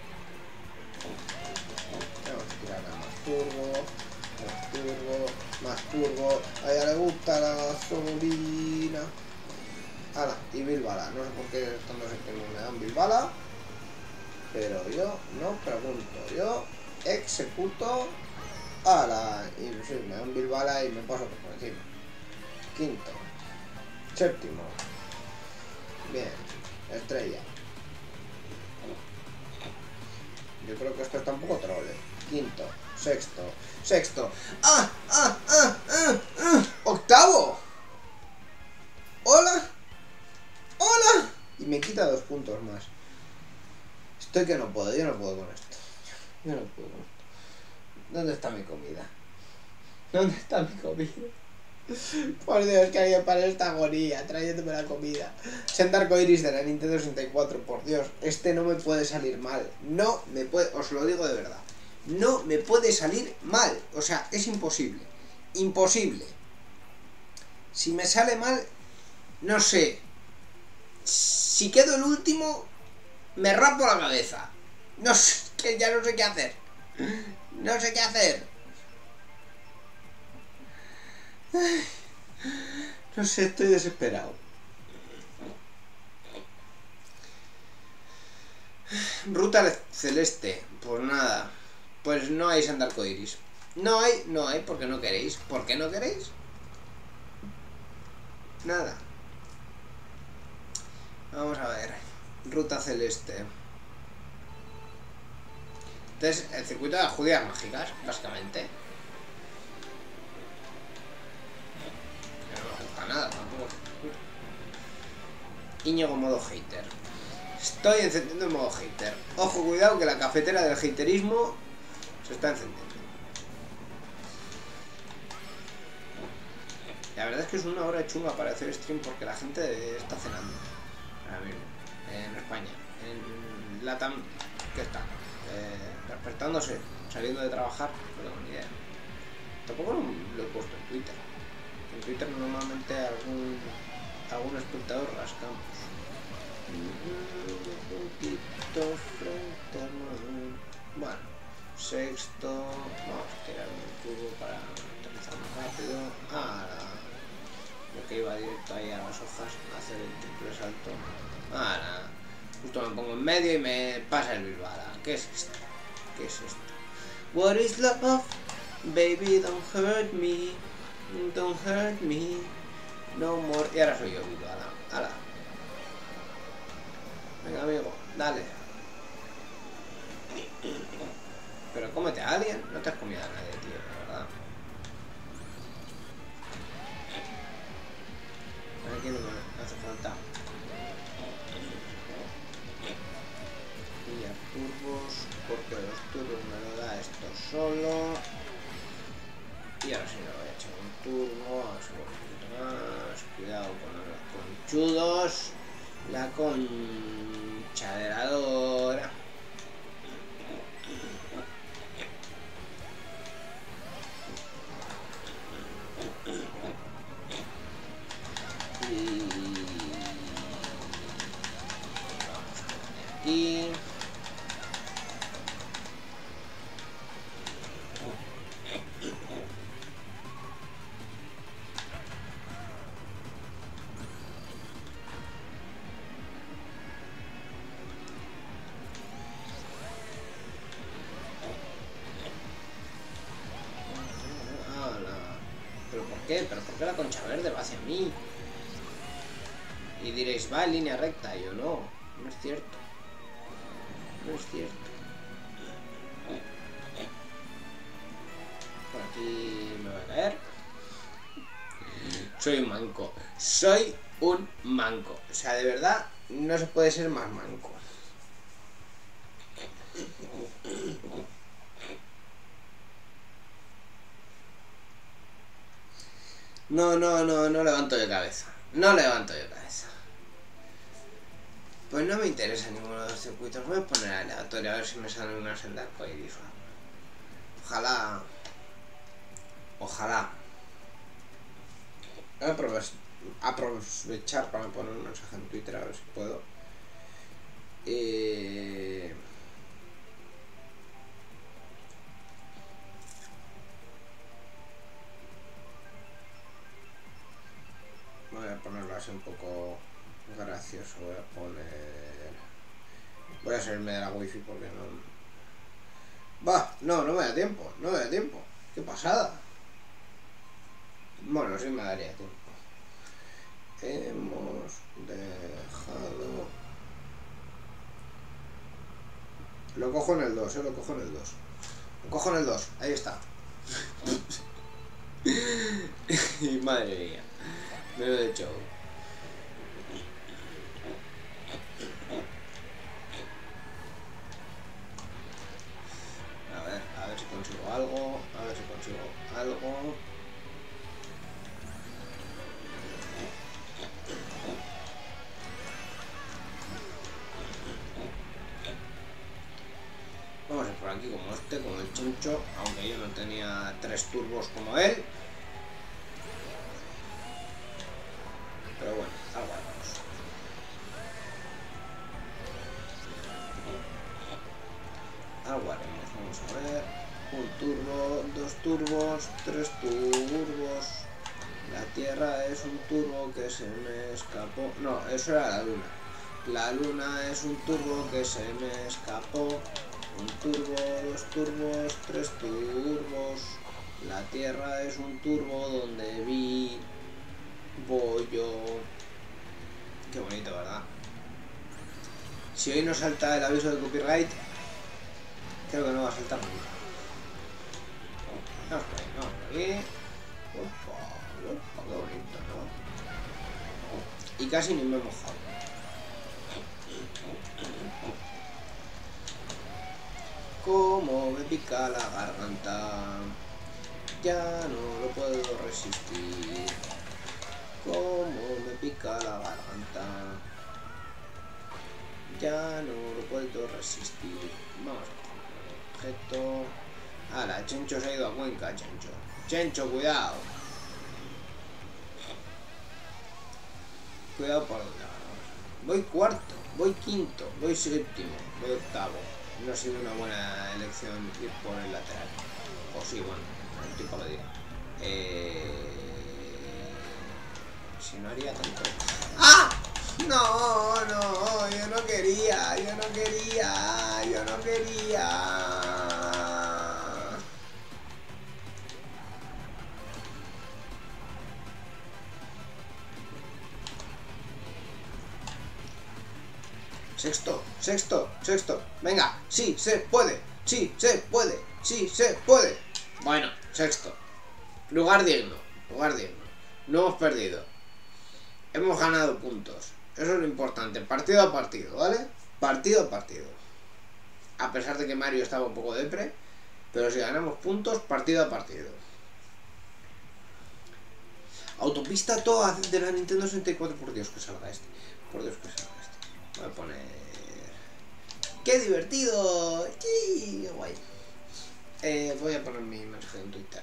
Vamos a tirar a más turbo, más turbo, más turbo. A ella le gusta la gasolina. Ala, y Bilbala. No sé por qué estando siempre me dan Bilbala. Pero yo no pregunto. Yo executo. Ala, y sí, me dan Bilbala y me paso por encima. Quinto. Séptimo. Bien. Estrella. Yo creo que esto está un poco trole. Quinto. Sexto. Sexto. ¡Ah! ¡Ah! ¡Ah! ¡Ah! ¡Ah! ¡Octavo! ¡Hola! ¡Hola! Y me quita dos puntos más. Estoy que no puedo. Yo no puedo con esto. Yo no puedo con esto. ¿Dónde está mi comida? ¿Dónde está mi comida? Por Dios, que alguien para esta agonía, trayéndome la comida. Senda Arcoiris de la Nintendo sesenta y cuatro, por Dios, este no me puede salir mal. No me puede, os lo digo de verdad. No me puede salir mal. O sea, es imposible. Imposible. Si me sale mal, no sé. Si quedo el último, me rapo la cabeza. No sé, que ya no sé qué hacer. No sé qué hacer. No sé, estoy desesperado. Ruta celeste. Pues nada. Pues no hay Senda Arcoiris. No hay, no hay, porque no queréis. ¿Por qué no queréis? Nada. Vamos a ver. Ruta celeste. Entonces, el circuito de las judías mágicas, básicamente. No me gusta nada tampoco. Íñigo modo hater. Estoy encendiendo en modo hater. Ojo, cuidado que la cafetera del haterismo se está encendiendo. La verdad es que es una hora chunga para hacer stream porque la gente está cenando. Ahora mismo. En España. En Latam. ¿Qué está? Eh, despertándose. Saliendo de trabajar. No tengo ni idea. Tampoco lo, lo he puesto en Twitter. En Twitter normalmente algún, algún espectador rascamos. Un poquito frente a... Bueno. Sexto. Vamos a tirar un tubo para aterrizar más rápido. Ahora. Lo que iba directo ahí a las hojas, a hacer el triple salto. Ahora, justo me pongo en medio y me pasa el Bilbala. ¿Qué es esto? ¿Qué es esto? What is love? Baby, don't hurt me. Don't hurt me. No more. Y ahora soy yo, Bilbala. Hala. Venga, amigo, dale. Pero cómete a alguien. No te has comido a nadie, tío, la verdad. Aquí no me hace falta. Y a turbos, porque los turbos me lo da esto solo. Y ahora sí me voy a echar un turbo, vamos a ver un poquito más. Cuidado con los conchudos. La concha de la lora. Y vamos a poner aquí. ¿Pero por qué? ¿Pero por qué la concha verde va hacia mí? Y diréis, va en línea recta. Y yo, no, no es cierto. No es cierto. Por aquí me voy a caer. Soy un manco. Soy un manco. O sea, de verdad, no se puede ser más manco. No, no, no, no levanto de cabeza. No levanto de cabeza. Pues no me interesa ninguno de los circuitos. Voy a poner aleatorio a ver si me sale una senda arcoiris. Ojalá. Ojalá. Voy a aprovechar para poner un mensaje en Twitter a ver si puedo. Eh... Voy a ponerlo así un poco gracioso. Voy a poner... Voy a salirme de la wifi porque no... Va, no, no me da tiempo. No me da tiempo. Qué pasada. Bueno, sí me daría tiempo. Hemos dejado... Lo cojo en el dos, eh, lo cojo en el dos. Lo cojo en el dos, ahí está. Y madre mía. Me lo he hecho. A ver, a ver si consigo algo. A ver si consigo algo. Vamos a ir por aquí como este, como el Chincho, aunque yo no tenía tres turbos como él. Pero bueno, algo haremos. Algo haremos, vamos a ver. Un turbo, dos turbos, tres turbos. La Tierra es un turbo que se me escapó. No, eso era la Luna. La Luna es un turbo que se me escapó. Un turbo, dos turbos, tres turbos. La Tierra es un turbo donde vi bollo. Qué bonito, ¿verdad? Si hoy no salta el aviso de copyright, creo que no va a saltar nunca. Vamos por ahí, vamos por aquí. Opa, opa, qué bonito, ¿no? Y casi ni me he mojado. Como me pica la garganta, ya no lo puedo resistir. Como me pica la garganta, ya no lo puedo resistir. Vamos a poner objeto. Ala, Chencho se ha ido a Cuenca, Chencho. Chencho, cuidado. Cuidado por donde vamos. Voy cuarto, voy quinto, voy séptimo, voy octavo. No ha sido una buena elección ir por el lateral. O sí, bueno, el tipo lo dirá. Eh... Si no haría tanto. ¡Ah! No, no, yo no quería, yo no quería, yo no quería. Sexto, sexto, sexto. Venga, sí, se puede, sí, se puede, sí, se puede. Bueno, sexto. Lugar digno, lugar digno. No hemos perdido. Hemos ganado puntos. Eso es lo importante. Partido a partido, ¿vale? Partido a partido. A pesar de que Mario estaba un poco depre. Pero si ganamos puntos, partido a partido. Autopista toda de la Nintendo sesenta y cuatro. Por Dios que salga este. Por Dios que salga este. Voy a poner... ¡Qué divertido! ¡Sí! ¡Qué guay! Eh, voy a poner mi mensaje en Twitter.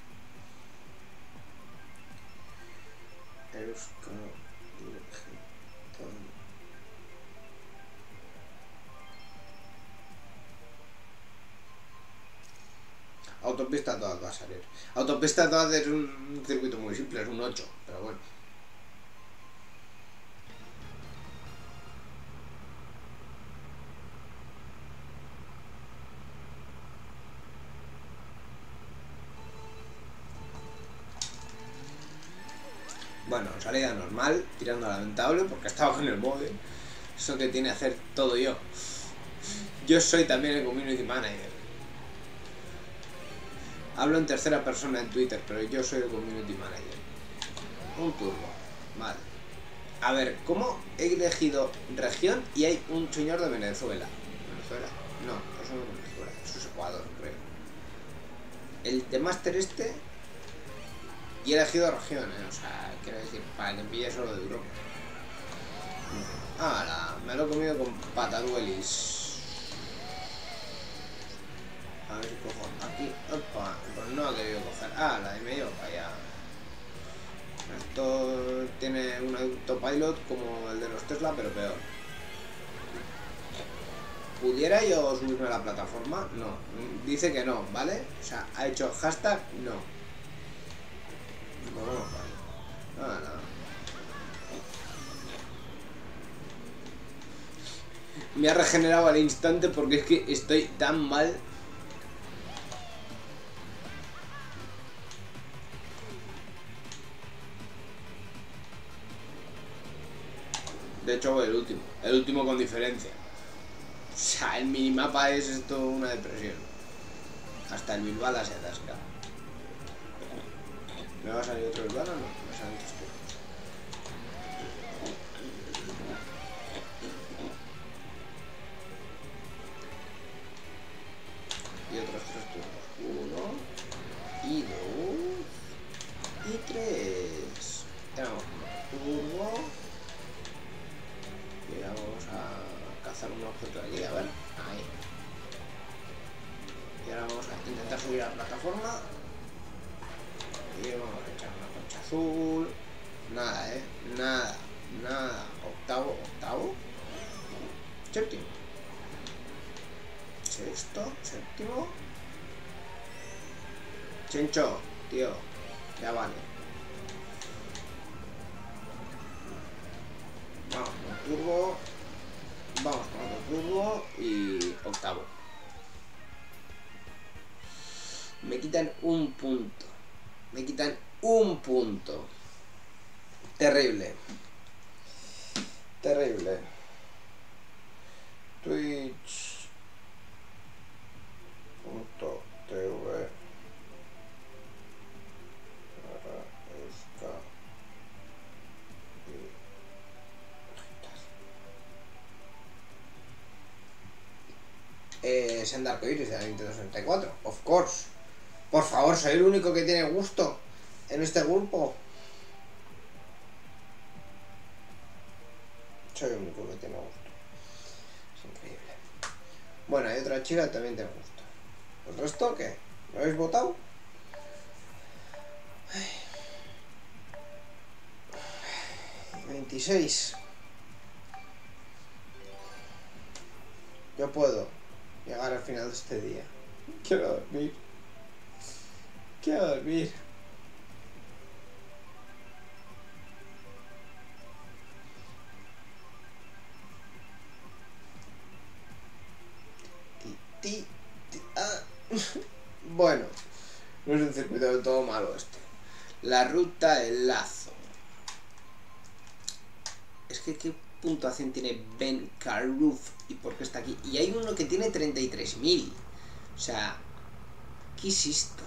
Autopista todas va a salir. Autopista todas es un circuito muy simple, es un ocho, pero bueno. Bueno, salida normal, tirando a lamentable porque estaba con el móvil. Eso que tiene que hacer todo yo. Yo soy también el community manager. Hablo en tercera persona en Twitter, pero yo soy el community manager. Un turbo, vale. A ver, ¿cómo he elegido región y hay un señor de Venezuela? ¿Venezuela? No, eso no es Venezuela, eso es Ecuador, creo. El de Master este... Y he elegido región, ¿eh? O sea, quiero decir, para que pille solo de Europa. Ah, me lo he comido con pataduelis. A ver si cojo aquí. Opa, pues no ha querido coger. Ah, la de medio para allá. Esto tiene un autopilot como el de los Tesla, pero peor. ¿Pudiera yo subirme a la plataforma? No. Dice que no, ¿vale? O sea, ha hecho hashtag no. Vamos para allá. Ah, no. Me ha regenerado al instante porque es que estoy tan mal. De hecho voy el último. El último con diferencia. O sea, el minimapa es esto una depresión. Hasta el Bilbala se atasca. ¿Me va a salir otro Bilbala o no? Me salen tres turnos. Y otros tres turnos. Uno. Y dos. Y tres. Tenemos un turno. Y vamos a cazar un objeto de aquí. A ver. Ahí. Y ahora vamos a intentar subir a la plataforma. Y vamos a echar una concha azul. Nada, eh. Nada. Nada. Octavo. Octavo. Séptimo. Sexto. Séptimo. Chencho. Tío. Ya vale. Vamos con turbo. Vamos con otro turbo. Y octavo. Me quitan un punto. Me quitan un punto. Terrible. Terrible. Twitch punto tv eh, Senda Arcoiris de la Nintendo sesenta y cuatro, of course. Por favor, soy el único que tiene gusto en este grupo. Soy el único que tiene gusto. Es increíble. Bueno, hay otra chica que también tiene gusto. ¿El resto qué? ¿Lo habéis votado? veintiséis. Yo puedo llegar al final de este día. Quiero dormir. Quiero dormir. Ti, ti, ti, ah. Bueno, no es un circuito del todo malo este. La ruta del lazo. Es que qué puntuación tiene Ben Carruth y por qué está aquí. Y hay uno que tiene treinta y tres mil. O sea, ¿qué es esto?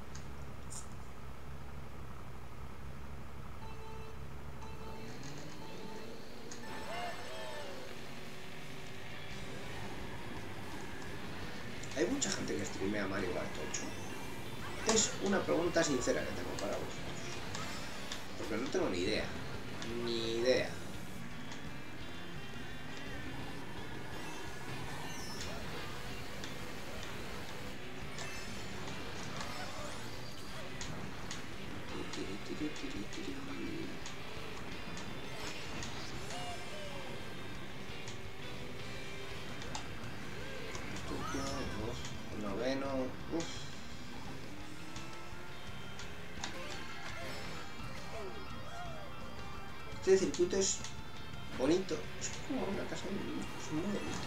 Hay mucha gente que streamea Mario Kart ocho. Es una pregunta sincera que tengo para vosotros. Porque no tengo ni idea. Ni idea. Noveno. Uf. Este circuito es bonito. Es como una casa de niños. Es muy bonito.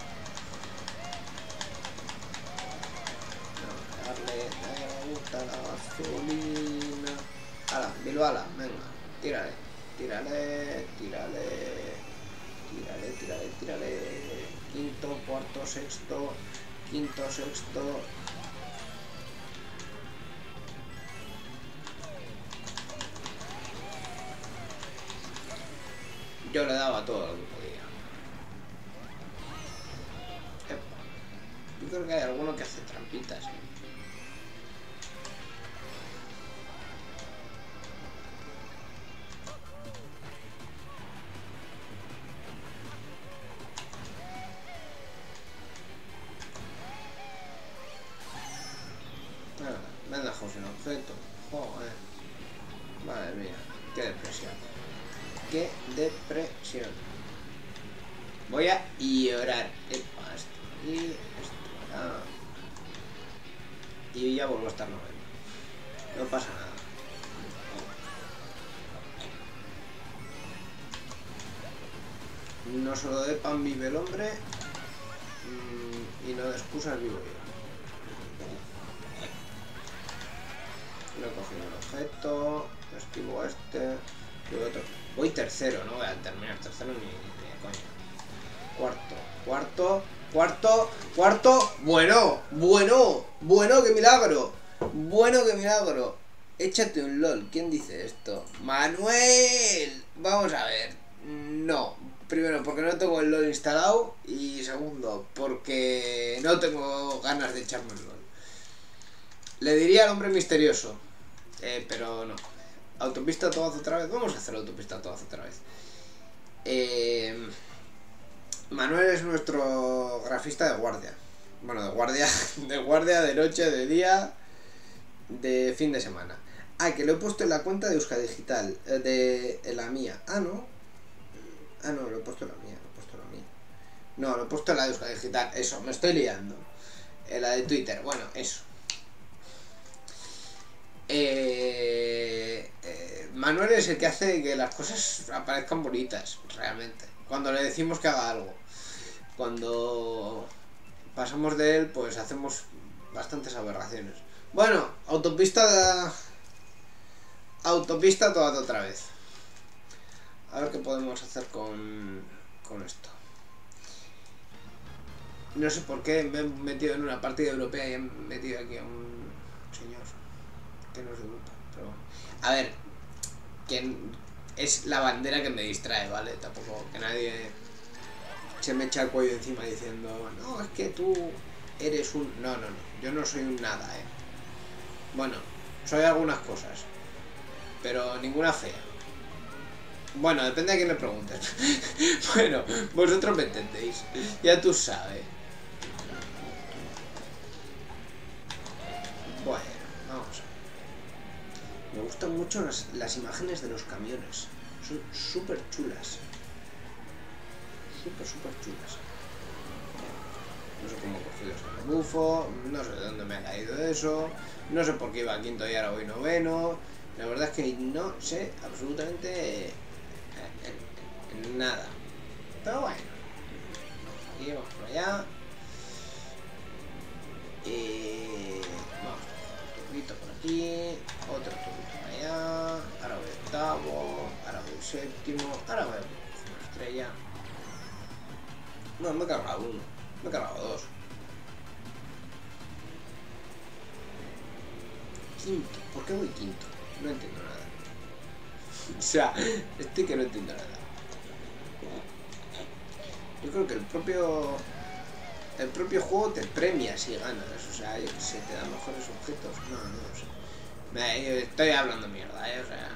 Darle, me gusta la gasolina. Ala, Bilbala, venga, tírale, tírale, tírale, tírale, tírale, tírale. Quinto, cuarto, sexto, quinto, sexto. Yo le daba todo lo que podía. Epa. Yo creo que hay alguno que hace trampitas, ¿eh? Nada, me han dejado sin objeto. Joder. Madre mía, qué depresión. Qué depresión. Voy a llorar. Epa, esto y esto. Ah. Y ya vuelvo a estar noveno. No pasa nada. No solo de pan vive el hombre. Y no de excusas vivo yo. No he cogido un objeto. Esquivo este. Y otro. Voy tercero, no voy a terminar tercero ni, ni de coña. Cuarto, cuarto, cuarto, cuarto. Bueno, bueno, bueno, qué milagro. Bueno, qué milagro. Échate un LOL. ¿Quién dice esto? ¡Manuel! Vamos a ver. No. Primero, porque no tengo el LOL instalado. Y segundo, porque no tengo ganas de echarme el LOL. Le diría al hombre misterioso. Eh, pero no. Autopista todas otra vez. Vamos a hacer autopista todas otra vez. Eh, Manuel es nuestro grafista de guardia. Bueno, de guardia. De guardia, de noche, de día. De fin de semana. Ah, que lo he puesto en la cuenta de Euska Digital. De en la mía. Ah, no. Ah, no, lo he puesto en la mía. Lo he puesto en la mía. No, lo he puesto en la de Euska Digital. Eso, me estoy liando. En la de Twitter. Bueno, eso. Eh, eh, Manuel es el que hace que las cosas aparezcan bonitas, realmente. Cuando le decimos que haga algo. Cuando pasamos de él, pues hacemos bastantes aberraciones. Bueno, autopista autopista toda otra vez. A ver qué podemos hacer con, con esto. No sé por qué me he metido en una partida europea y he metido aquí a un señor que no es de Europa, pero bueno. A ver, que es la bandera que me distrae, ¿vale? Tampoco que nadie se me echa el cuello encima diciendo, no, es que tú eres un... No, no, no, yo no soy un nada, ¿eh? Bueno, soy algunas cosas, pero ninguna fea. Bueno, depende de quién le preguntes. Bueno, vosotros me entendéis. Ya tú sabes. Bueno, vamos a ver. Me gustan mucho las, las imágenes de los camiones. Son súper chulas. Súper, súper chulas. No sé cómo he cogido ese rebufo. No sé de dónde me ha caído eso. No sé por qué iba quinto y ahora voy noveno. La verdad es que no sé absolutamente nada. Pero bueno. Y vamos por allá. Y vamos, un turbito por aquí, otro turbito por allá, ahora voy octavo, ahora voy séptimo, ahora voy a una estrella. No, me he cargado uno, me he cargado dos. Quinto, ¿por qué voy quinto? No entiendo nada. O sea, estoy que no entiendo nada. Yo creo que el propio... El propio juego te premia si ganas, o sea, yo que sé, te da mejores objetos. No, no lo sé. Me, estoy hablando mierda, ¿eh? O sea...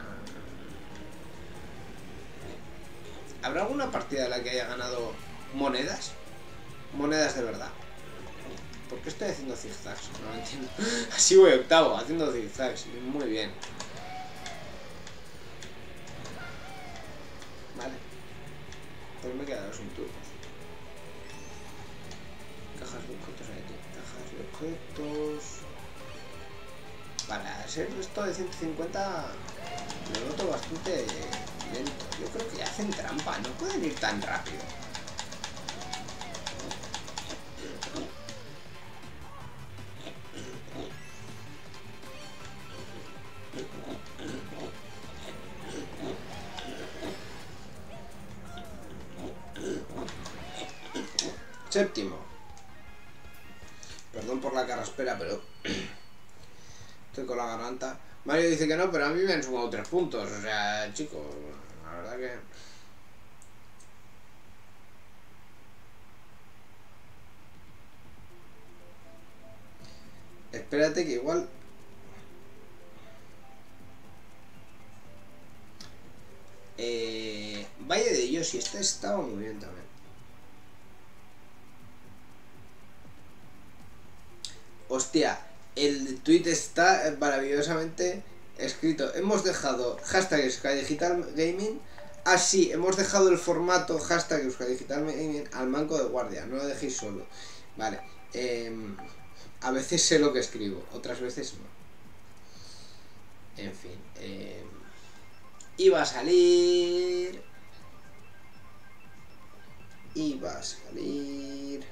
¿Habrá alguna partida en la que haya ganado monedas? Monedas de verdad. ¿Por qué estoy haciendo zigzags? No lo entiendo. Así voy octavo, haciendo zigzags. Muy bien. Vale. Pues me he quedado sin turnos. Cajas de objetos aquí. Cajas de objetos. Para ser esto de ciento cincuenta lo noto bastante lento. Yo creo que hacen trampa, no pueden ir tan rápido. Séptimo. Perdón por la carraspera, pero estoy con la garganta. Mario dice que no, pero a mí me han sumado tres puntos. O sea, chicos, la verdad que... Espérate que igual... Eh... Valle de Dios, y este estaba muy bien también. Hostia, el tweet está maravillosamente escrito. Hemos dejado hashtag Euskadi Digital Gaming. Ah, sí, hemos dejado el formato hashtag Euskadi Digital Gaming al manco de guardia. No lo dejéis solo. Vale. Eh, a veces sé lo que escribo, otras veces no. En fin. Eh, iba a salir... Iba a salir...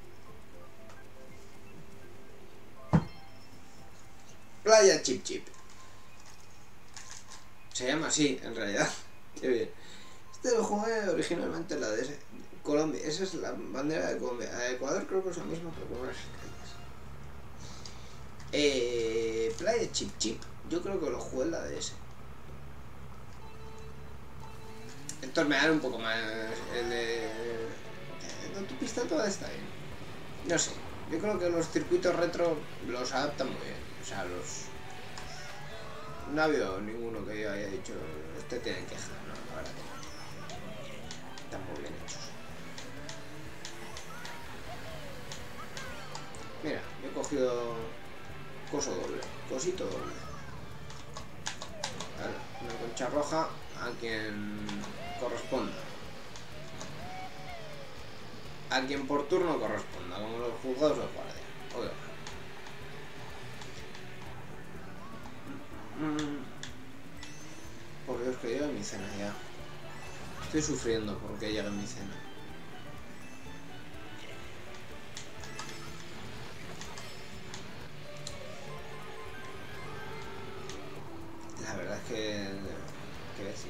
Playa Chip Chip. Se llama así, en realidad. Qué bien. Este lo jugué originalmente en la de Colombia. Esa es la bandera de Colombia. La de Ecuador creo que es la misma, pero con unas estrellas. Eh, Playa Chip Chip. Yo creo que lo jugué en la D S. Entonces me dan un poco más. El de. La autopista toda está bien. No sé. Yo creo que los circuitos retro los adaptan muy bien. O sea, los... No ha habido ninguno que yo haya dicho, este tiene queja, no, la verdad que no. Están muy bien hechos. Mira, he cogido coso doble, cosito doble. Vale, una concha roja a quien corresponda. A quien por turno corresponda, como los juzgados de guardia. Oiga. Por Dios, que llegue mi cena ya. Estoy sufriendo porque llegue mi cena. La verdad es que... ¿Qué decir?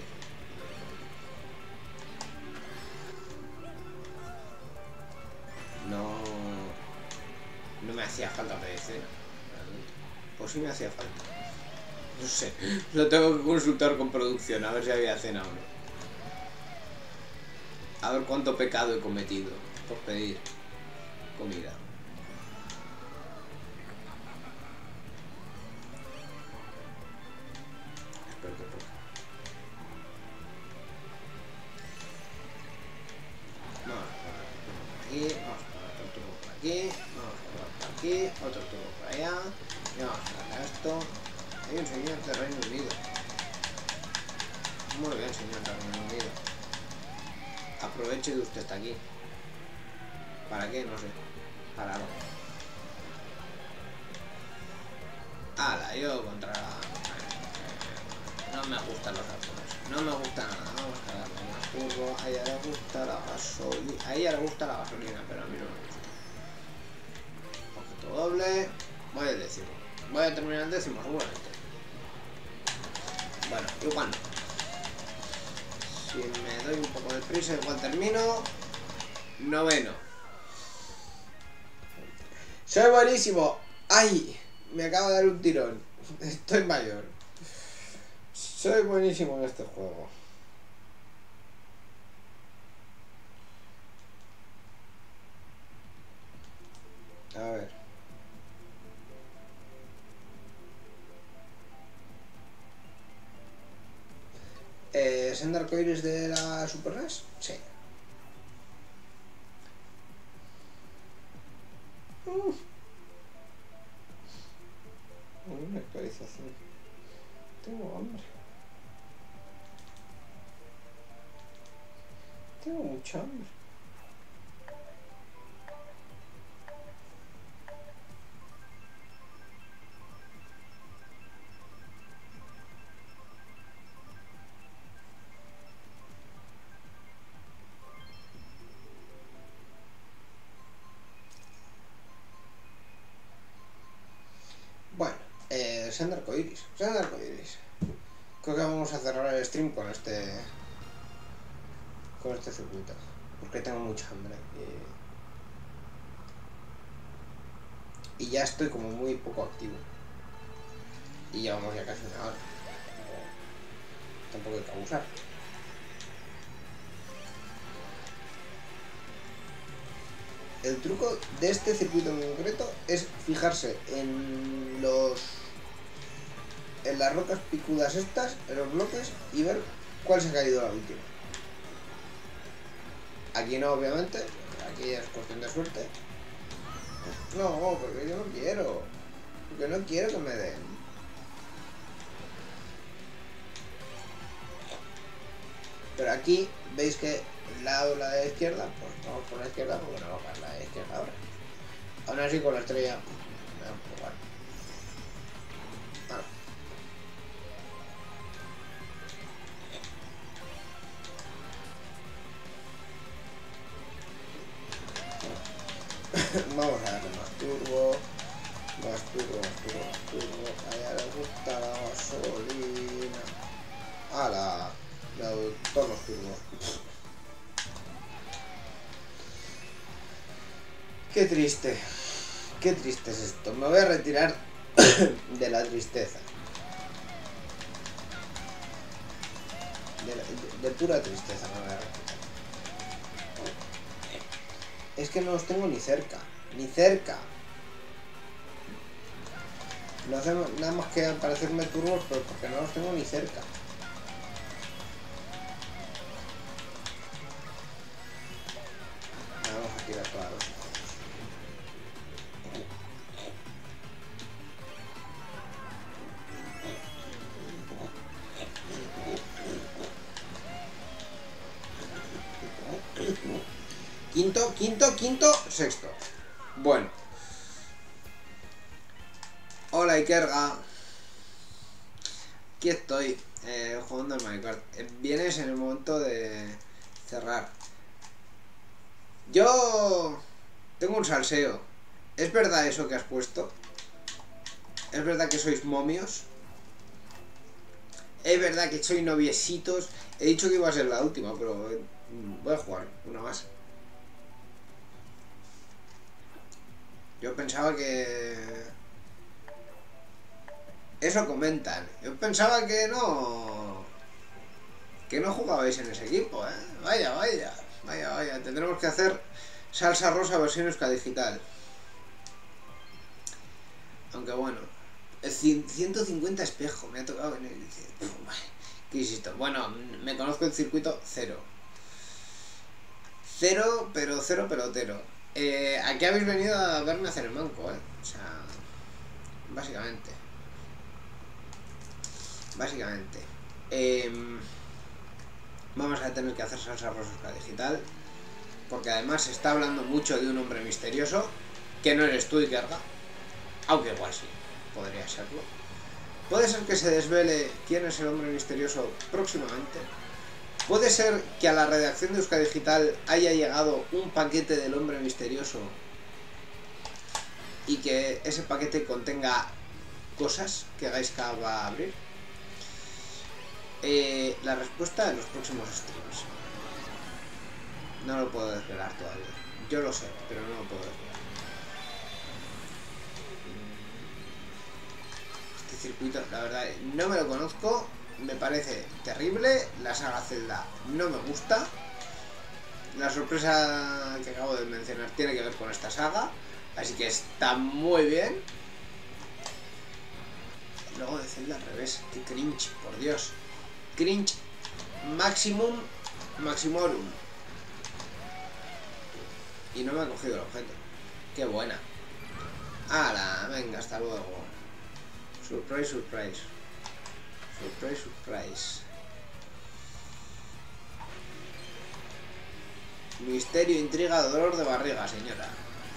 No... hacía falta pedir cena. Pues sí me hacía falta. No sé, lo tengo que consultar con producción, a ver si había cena o no. A ver cuánto pecado he cometido por pedir comida. Espero que poco. Vamos a poner aquí, vamos a poner otro turbo por aquí, vamos a poner por aquí, otro turbo por allá, y vamos a darle esto. Hay un señor de Reino Unido. Muy bien, señor de Reino Unido. Aproveche que usted está aquí. ¿Para qué? No sé. Para algo. Ala, yo contra la... No me gustan los árboles. No me gusta nada. Vamos a darle más turbo. A ella le gusta la gasolina. A ella le gusta la gasolina, pero a mí no me gusta. Objeto doble. Voy al décimo. Voy a terminar el décimo seguramente. Bueno, igual no. Si me doy un poco de prisa, igual termino. Noveno. Soy buenísimo. ¡Ay! Me acabo de dar un tirón. Estoy mayor. Soy buenísimo en este juego. A ver. Eh, ¿Es en arcoiris de la Super N E S? Sí. Uh. Una actualización. Tengo hambre. Tengo mucha hambre. Bueno, eh, Senda Arcoiris. Senda Arcoiris. Creo que vamos a cerrar el stream con este. Con este circuito. Porque tengo mucha hambre. Y, y ya estoy como muy poco activo. Y llevamos ya casi una hora. Tampoco hay que abusar. El truco de este circuito en concreto es fijarse en los en las rocas picudas estas, en los bloques, y ver cuál se ha caído la última. Aquí no, obviamente, aquí es cuestión de suerte. No, porque yo no quiero. Porque no quiero que me den. Pero aquí veis que el lado la de la izquierda, pues vamos por la izquierda porque no vamos a la de izquierda ahora. Aún así con la estrella me da un poco igual. Ah. Vamos a darle más turbo. Más turbo, más turbo, más turbo. A ella le gusta la gasolina. ¡Hala! Me ha dado todos los turbos. Qué triste. Qué triste es esto. Me voy a retirar de la tristeza. De, la, de, de pura tristeza me voy a retirar. Es que no los tengo ni cerca. Ni cerca. No hacemos nada más que parecerme turbos, pero porque no los tengo ni cerca. Vamos a tirar todas las cosas. Quinto, quinto, quinto, sexto. Bueno. Hola Ikerga. Aquí estoy, eh, jugando al Minecraft. Eh, vienes en el momento de cerrar. Yo tengo un salseo. ¿Es verdad eso que has puesto? ¿Es verdad que sois momios? ¿Es verdad que sois noviecitos? He dicho que iba a ser la última, pero eh, voy a jugar una más. Yo pensaba que... Eso comentan. Yo pensaba que no... Que no jugabais en ese equipo, ¿eh? Vaya, vaya. Vaya, vaya. Tendremos que hacer salsa rosa versión Euskadi Digital. Aunque bueno. El ciento cincuenta espejo. Me ha tocado en el... ¿Qué insisto? Bueno, me conozco el circuito cero. Cero, pero cero pelotero. Eh, aquí habéis venido a verme hacer el manco, ¿eh? O sea... Básicamente. Básicamente. Eh, vamos a tener que hacer salsa rosa digital. Porque además se está hablando mucho de un hombre misterioso. Que no eres tú, Ikerga. Aunque igual sí. Podría serlo. Puede ser que se desvele quién es el hombre misterioso próximamente. Puede ser que a la redacción de Euskadi Digital haya llegado un paquete del hombre misterioso y que ese paquete contenga cosas que Gaiska va a abrir. Eh, la respuesta en los próximos streams. No lo puedo desvelar todavía. Yo lo sé, pero no lo puedo desvelar. Este circuito, la verdad, no me lo conozco. Me parece terrible. La saga Zelda no me gusta. La sorpresa que acabo de mencionar tiene que ver con esta saga. Así que está muy bien. Luego de Zelda al revés. Qué cringe, por Dios. Cringe maximum maximorum. Y no me ha cogido el objeto. Qué buena. ¡Hala! Venga, hasta luego. Surprise, surprise. Surprise, surprise. Misterio, intriga, dolor de barriga, señora.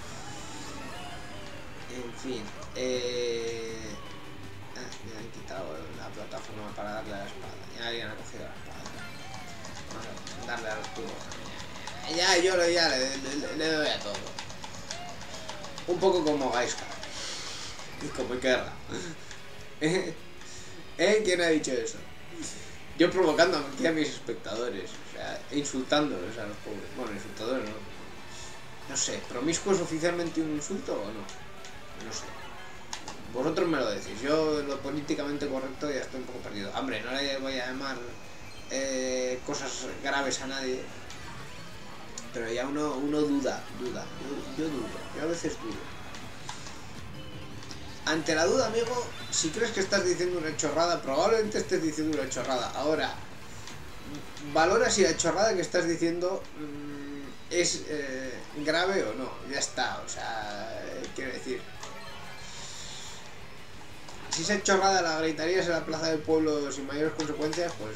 En fin. Eh... Ah, me han quitado la plataforma para darle a la espada. Ya alguien ha cogido la espada. Vamos a darle a los tubos. Ya, yo lo, ya le, le, le doy a todo. Un poco como Gaiska. Como Ikerga. ¿Eh? ¿Quién ha dicho eso? Yo provocando aquí a mis espectadores. O sea, insultándolos a los pobres. Bueno, insultadores no. No sé, ¿promiscuo es oficialmente un insulto o no? No sé. Vosotros me lo decís. Yo lo políticamente correcto ya estoy un poco perdido. Hombre, no le voy a llamar eh, cosas graves a nadie. Pero ya uno, uno duda, duda. Yo, yo dudo, yo a veces dudo. Ante la duda, amigo, si crees que estás diciendo una chorrada, probablemente estés diciendo una chorrada. Ahora, valora si la chorrada que estás diciendo mmm, es eh, grave o no. Ya está, o sea, quiero decir... Si esa chorrada la gritarías en la plaza del pueblo sin mayores consecuencias, pues...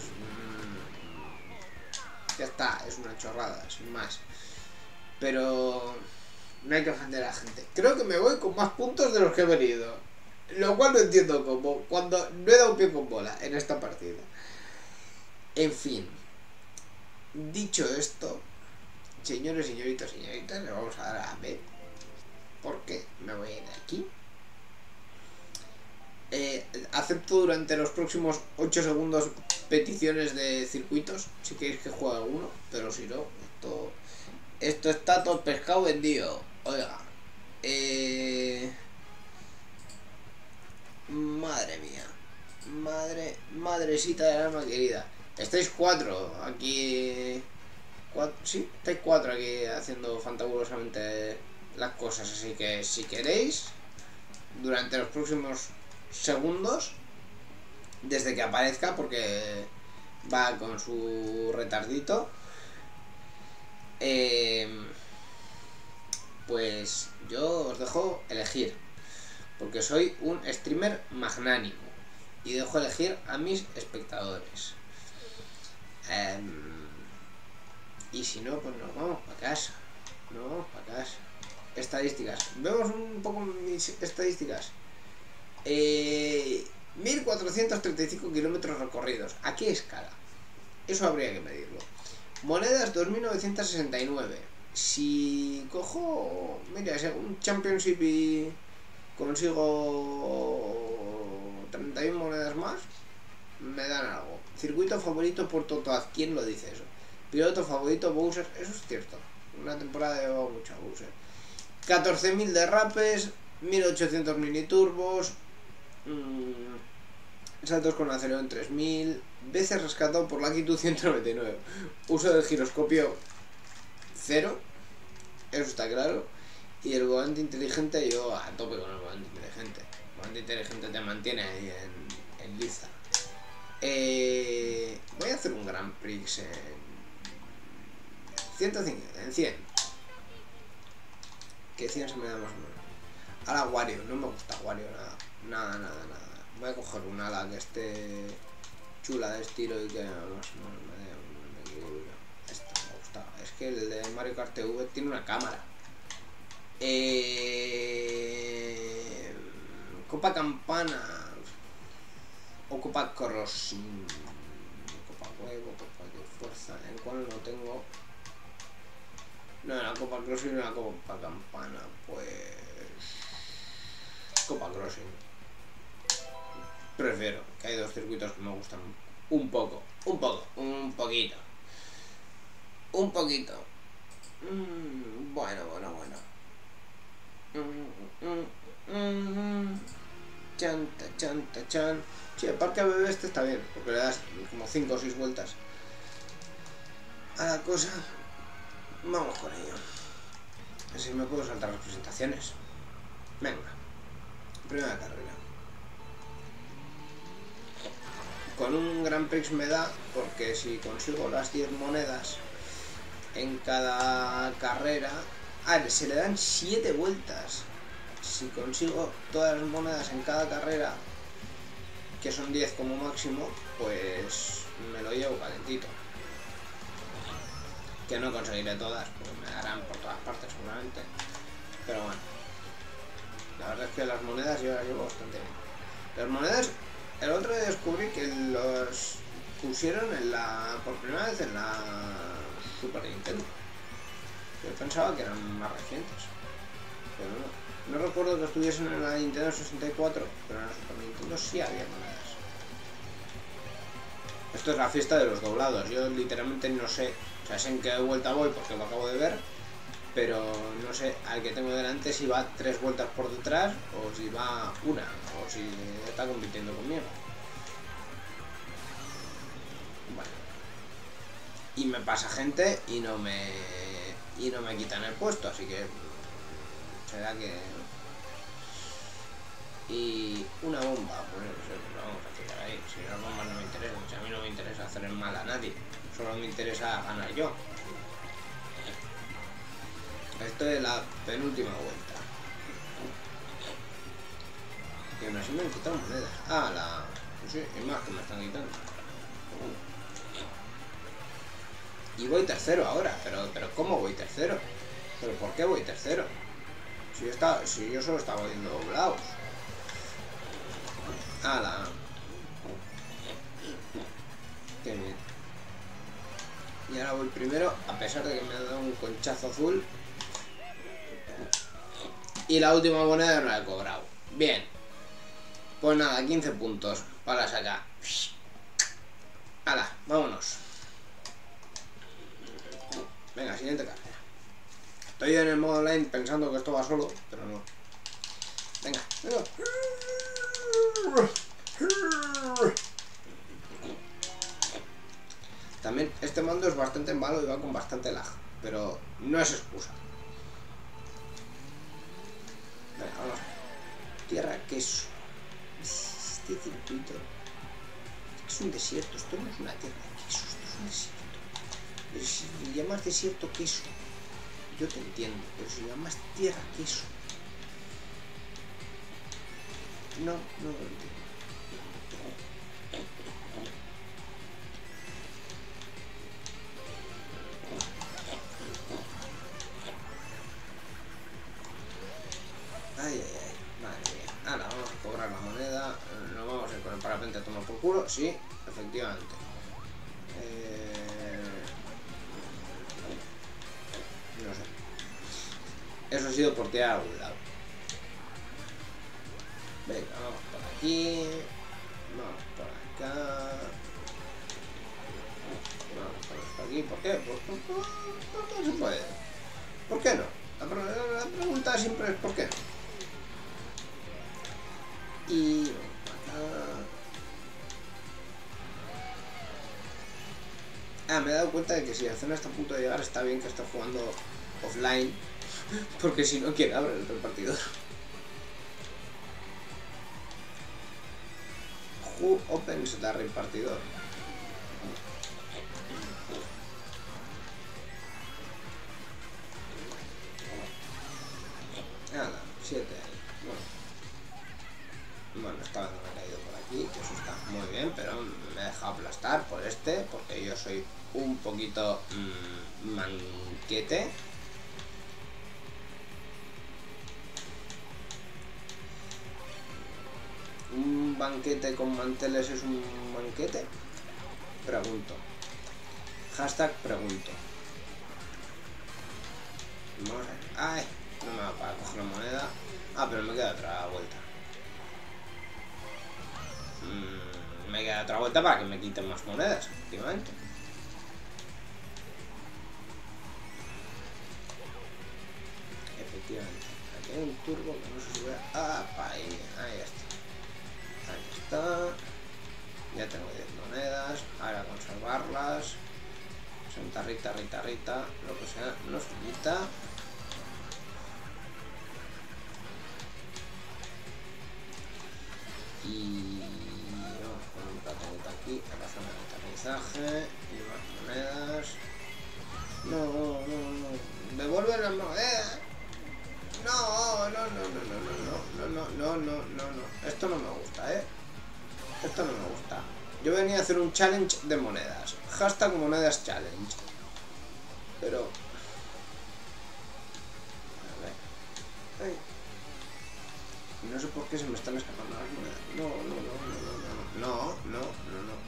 Mmm, ya está, es una chorrada, sin más. Pero... no hay que ofender a la gente. Creo que me voy con más puntos de los que he venido. Lo cual no entiendo cómo. Cuando no he dado pie con bola en esta partida. En fin. Dicho esto, señores, señoritas, señoritas, le vamos a dar a B. Porque me voy a ir de aquí. Eh, acepto durante los próximos ocho segundos peticiones de circuitos. Si queréis que juegue alguno. Pero si no, esto... Esto está todo pescado vendido. Oiga. Eh... Madre mía. Madre... Madrecita del alma querida. Estáis cuatro aquí... Cuatro, sí, estáis cuatro aquí haciendo fantabulosamente las cosas. Así que si queréis, durante los próximos segundos, desde que aparezca, porque va con su retardito, eh, pues yo os dejo elegir, porque soy un streamer magnánimo y dejo elegir a mis espectadores. Eh, y si no, pues nos vamos para casa. Nos vamos para casa. Estadísticas. Vemos un poco mis estadísticas. Eh, mil cuatrocientos treinta y cinco kilómetros recorridos. ¿A qué escala? Eso habría que medirlo. Monedas dos mil novecientos sesenta y nueve. Si cojo, mira, un Championship y consigo treinta y una monedas más, me dan algo. Circuito favorito por Totoaz. ¿Quién lo dice eso? Piloto favorito Bowser. Eso es cierto. Una temporada he llevado mucho a Bowser. catorce mil derrapes, mil ochocientos mini turbos, mmm, saltos con aceleración tres mil, veces rescatado por Lakitu ciento noventa y nueve, uso del giroscopio cero, eso está claro, y el volante inteligente, yo a tope con el volante inteligente. El volante inteligente te mantiene ahí en, en liza. Eh, voy a hacer un Grand Prix en ciento cinco, en cien. Que cien se me da más o menos. Ahora Wario, no me gusta Wario, nada, nada, nada, nada. Voy a coger un ala que esté chula de estilo y que más o menos me dé un equilibrio. Esto me gusta. Es que el de Mario Kart T V tiene una cámara. Eh... Copa Campana. O Copa Crossing. Copa Huevo, Copa de Fuerza. En cual no tengo. No, en la Copa Crossing y la Copa Campana. Pues. Copa Crossing. Prefiero, que hay dos circuitos que me gustan un poco. Un poco, un poquito. Un poquito. Mm, bueno, bueno, bueno. Mm, mm, mm, chanta, chanta, chan. Sí, el parque a bebé este está bien, porque le das como cinco o seis vueltas a la cosa. Vamos con ello. Así me puedo saltar las presentaciones. Venga. Primera carrera. Con un Grand Prix me da, porque si consigo las diez monedas en cada carrera... Ah, se le dan siete vueltas. Si consigo todas las monedas en cada carrera, que son diez como máximo, pues me lo llevo calentito. Que no conseguiré todas, porque me darán por todas partes seguramente. Pero bueno, la verdad es que las monedas yo las llevo bastante bien. Las monedas, el otro día descubrí que los pusieron en la por primera vez en la Super Nintendo. Yo pensaba que eran más recientes, pero no. No recuerdo que estuviesen en la Nintendo sesenta y cuatro, pero en la Super Nintendo sí había monedas. Esto es la fiesta de los doblados. Yo literalmente no sé, o sea, sé en qué vuelta voy porque lo acabo de ver, pero no sé al que tengo delante si va tres vueltas por detrás o si va una, o si está compitiendo conmigo. Bueno. Y me pasa gente y no me y no me quitan el puesto, así que será que... Y una bomba, pues no sé, lo vamos a tirar ahí. Si las bombas no me interesan, si a mí no me interesa hacer el mal a nadie, solo me interesa ganar yo. Esto es la penúltima vuelta. Y aún así me han quitado monedas. Ah, la... Pues sí, y más que me están quitando. Y voy tercero ahora, pero, pero ¿cómo voy tercero? ¿Pero por qué voy tercero? Si yo, estaba, si yo solo estaba viendo doblados. ¡Hala! Qué bien. Y ahora voy primero, a pesar de que me ha dado un conchazo azul. Y la última moneda no la he cobrado. Bien. Pues nada, quince puntos para sacar. ¡Hala! Vámonos. Venga, siguiente carrera. Estoy en el modo online pensando que esto va solo, pero no. Venga, venga. También este mando es bastante malo y va con bastante lag, pero no es excusa. Venga, vamos. Tierra queso. Este circuito es un desierto, esto no es una tierra de queso, esto es un desierto. Pero si le llamas desierto queso, yo te entiendo, pero si le llamas tierra queso, no, no lo entiendo. Ay, ay, ay, madre mía. Ahora vamos a cobrar la moneda. Nos vamos a ir con el parapente a tomar por culo. Sí, efectivamente. Eh... No sé. Eso ha sido por tirar a algún lado. Venga, vamos por aquí. Vamos por acá. Vamos por aquí. ¿Por qué? ¿Por, por, por, por qué se puede? ¿Por qué no? La, pre la pregunta siempre es ¿por qué? Y... Uh, ah, me he dado cuenta de que si la zona está a punto de llegar, está bien que esté jugando offline, porque si no, ¿quién abre el repartidor? Who opens the repartidor? Nada, siete ahí. Bueno. Bueno, esta vez no me he caído por aquí, que eso está muy bien, pero me he dejado aplastar por este, porque yo soy un poquito mmm, manquete. ¿Un banquete con manteles es un banquete? Pregunto. Hashtag pregunto. Ay, no me va para coger la moneda. Ah, pero me queda otra vuelta. Mm, me queda otra vuelta para que me quiten más monedas, efectivamente. Efectivamente. Aquí hay un turbo que no se sube. Ah, ahí, ahí está. Ahí está. Ya tengo diez monedas. Ahora conservarlas. Santa Rita, Rita, Rita. Lo que sea, no se quita. Y vamos con un plato aquí a la zona de aterrizaje. Y más monedas. No, no, no. Devuelve las monedas. No, no, no, no, no, no, no, no, no, no, no, no. Esto no me gusta, eh. Esto no me gusta. Yo venía a hacer un challenge de monedas. Hashtag monedas challenge. Pero... A ver. Ay. No sé por qué se me están escapando las monedas. No, no, no, no, no, no, no, no, no.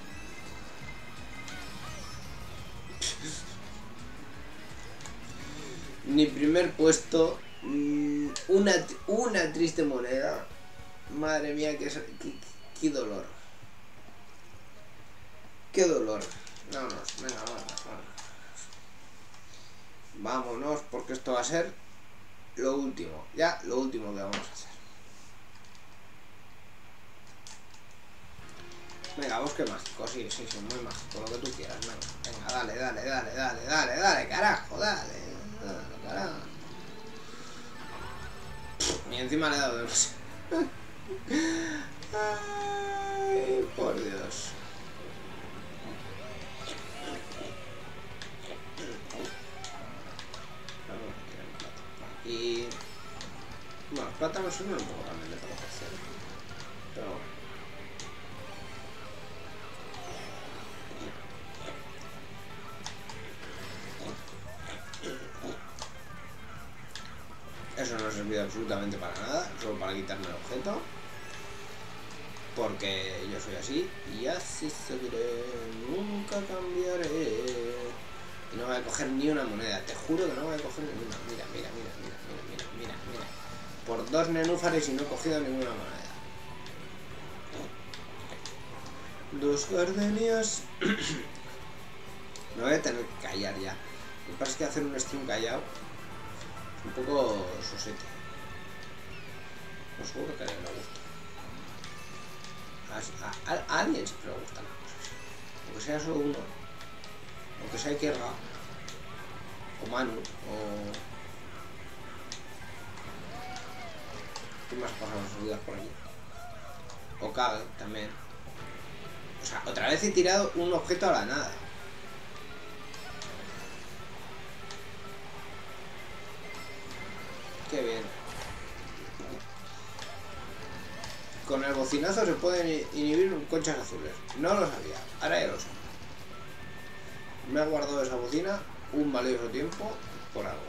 Ni primer puesto. Una, una triste moneda. Madre mía, qué, qué, qué dolor. Qué dolor. Vámonos, venga, vámonos, vámonos. Vámonos, porque esto va a ser lo último. Ya, lo último que vamos a hacer. Venga, bosque mágico, sí, sí, sí, muy mágico, lo que tú quieras, venga. Venga, dale, dale, dale, dale, dale, dale, carajo, dale. Dale, carajo. Y encima le he dado de más. Ay, por Dios. Y... bueno, los plátanos son un poco también de protección. Pero bueno. Eso no ha servido absolutamente para nada, solo para quitarme el objeto. Porque yo soy así y así seguiré, nunca cambiaré. Y no voy a coger ni una moneda, te juro que no voy a coger ninguna. Mira, mira, mira, mira, mira, mira, mira, mira. Por dos nenúfares y no he cogido ninguna moneda. Dos gardenias. Me voy a tener que callar ya. Lo que pasa es que hacer un stream callado es un poco sosete. No seguro que a alguien le gusta. A, a, a alguien siempre le gustan las cosas. Aunque sea solo uno. Aunque sea Kerga. O Manu. O... ¿qué más cosas nos olvidas por aquí? O Kage también. O sea, otra vez he tirado un objeto a la nada. Qué bien. Con el bocinazo se pueden inhibir conchas azules. No lo sabía. Ahora ya lo sé. Me ha guardado esa bocina un valioso tiempo por algo.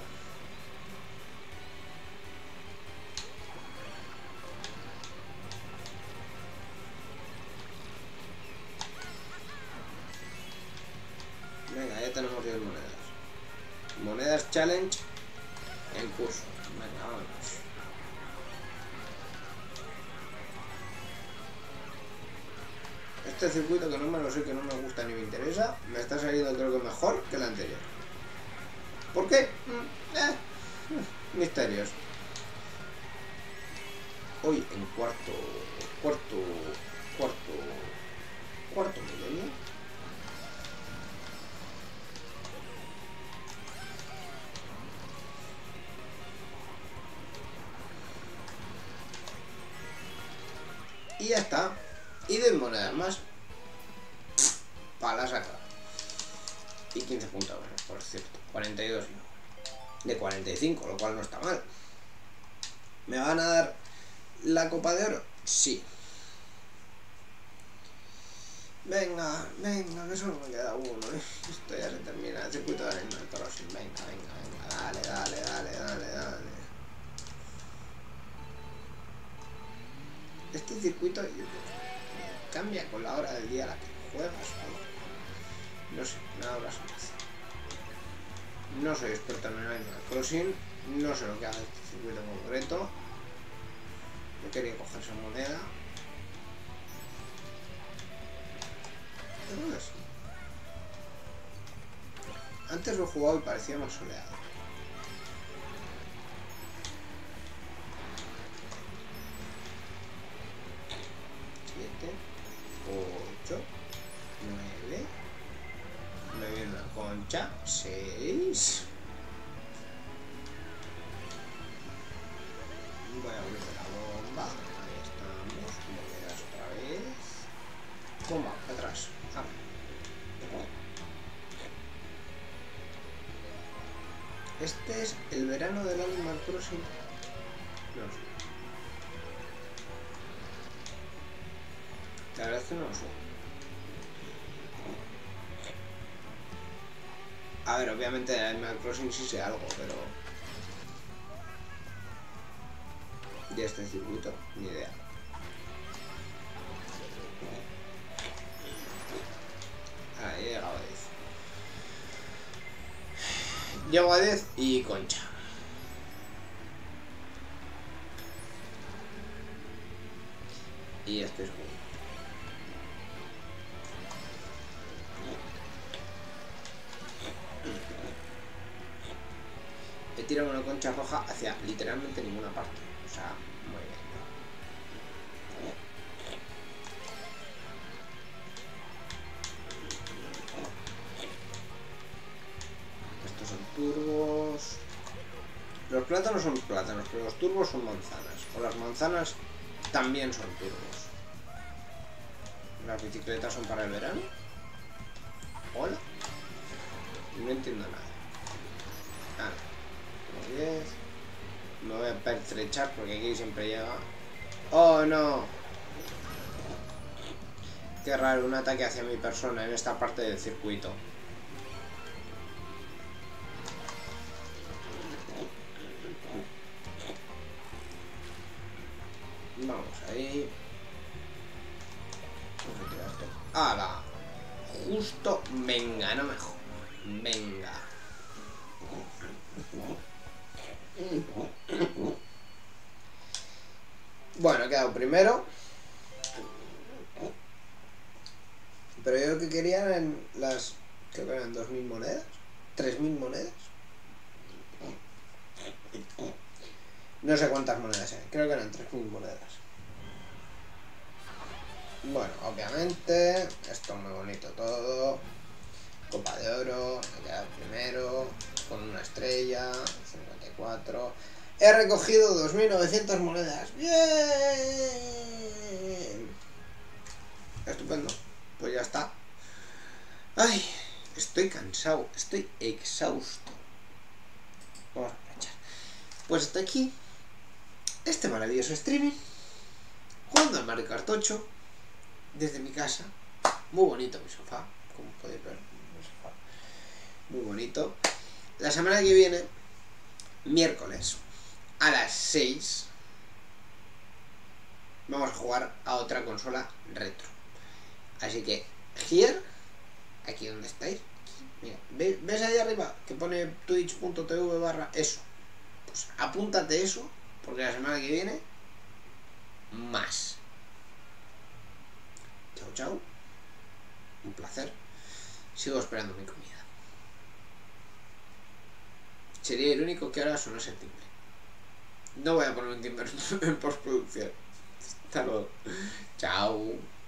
Venga, ya tenemos diez monedas. Monedas challenge en curso. Venga, vámonos. Este circuito que no me lo sé, que no me gusta ni me interesa, me está saliendo creo que mejor que el anterior. ¿Por qué? Mm, eh. Misterios. Hoy en cuarto, cuarto, cuarto, cuarto milenio. Y ya está. Y de monedas más. Para la saca. Y quince puntos, por cierto. cuarenta y dos de cuarenta y cinco, lo cual no está mal. ¿Me van a dar la copa de oro? Sí. Venga, venga, que solo me queda uno, ¿eh? Esto ya se termina. El circuito de Animal Crossing. Venga, venga, venga. Dale, dale, dale, dale, dale. Este circuito cambia con la hora del día a la que juegas, ¿no? No sé, nada más. No soy experto en Animal Crossing, no sé lo que hace este circuito en concreto. Yo quería coger esa moneda. Pero es. Antes lo he jugado y parecía más soleado. siete, ocho, nueve. Me viene una concha. seis. Voy a abrir la bomba. Ahí estamos. Monedas otra vez. Bomba, atrás. Ah. Este es el verano del Animal Crossing. No sé. La verdad es que no lo sé. A ver, obviamente de Animal Crossing sí sé algo, pero de este circuito, ni idea. Ahí he llegado a diez. Llego a diez y concha. Y estoy seguro. He tirado una concha roja hacia literalmente ninguna parte. O sea, muy bien. Estos son turbos. Los plátanos son plátanos, pero los turbos son manzanas. O las manzanas también son turbos. Las bicicletas son para el verano. Hola. No entiendo nada. Ah, diez. Me voy a pertrechar porque aquí siempre llega. ¡Oh, no! Qué raro, un ataque hacia mi persona en esta parte del circuito. Vamos ahí. ¡Hala! Justo, venga, no me jodas. Venga. Bueno, he quedado primero. Pero yo lo que quería eran las... creo que eran dos mil monedas. tres mil monedas. No sé cuántas monedas eran. Creo que eran tres mil monedas. Bueno, obviamente, esto es muy bonito todo. Copa de oro, he quedado primero, con una estrella, cincuenta y cuatro. He recogido dos mil novecientas monedas. ¡Bien! Estupendo. Pues ya está. Ay, estoy cansado, estoy exhausto. Vamos a aprovechar. Pues hasta aquí este maravilloso streaming, jugando al Mario Kart ocho desde mi casa. Muy bonito mi sofá, como podéis ver, mi sofá. Muy bonito. La semana que viene, miércoles, a las seis, vamos a jugar a otra consola retro. Así que, here, aquí donde estáis, mira, ¿ves, ¿ves ahí arriba que pone twitch punto tv barra eso? Pues apúntate eso, porque la semana que viene, más. Chao, chao. Un placer. Sigo esperando mi comida. Sería irónico que ahora sonase el timbre. No voy a poner un timbre en postproducción. Hasta luego. Chao.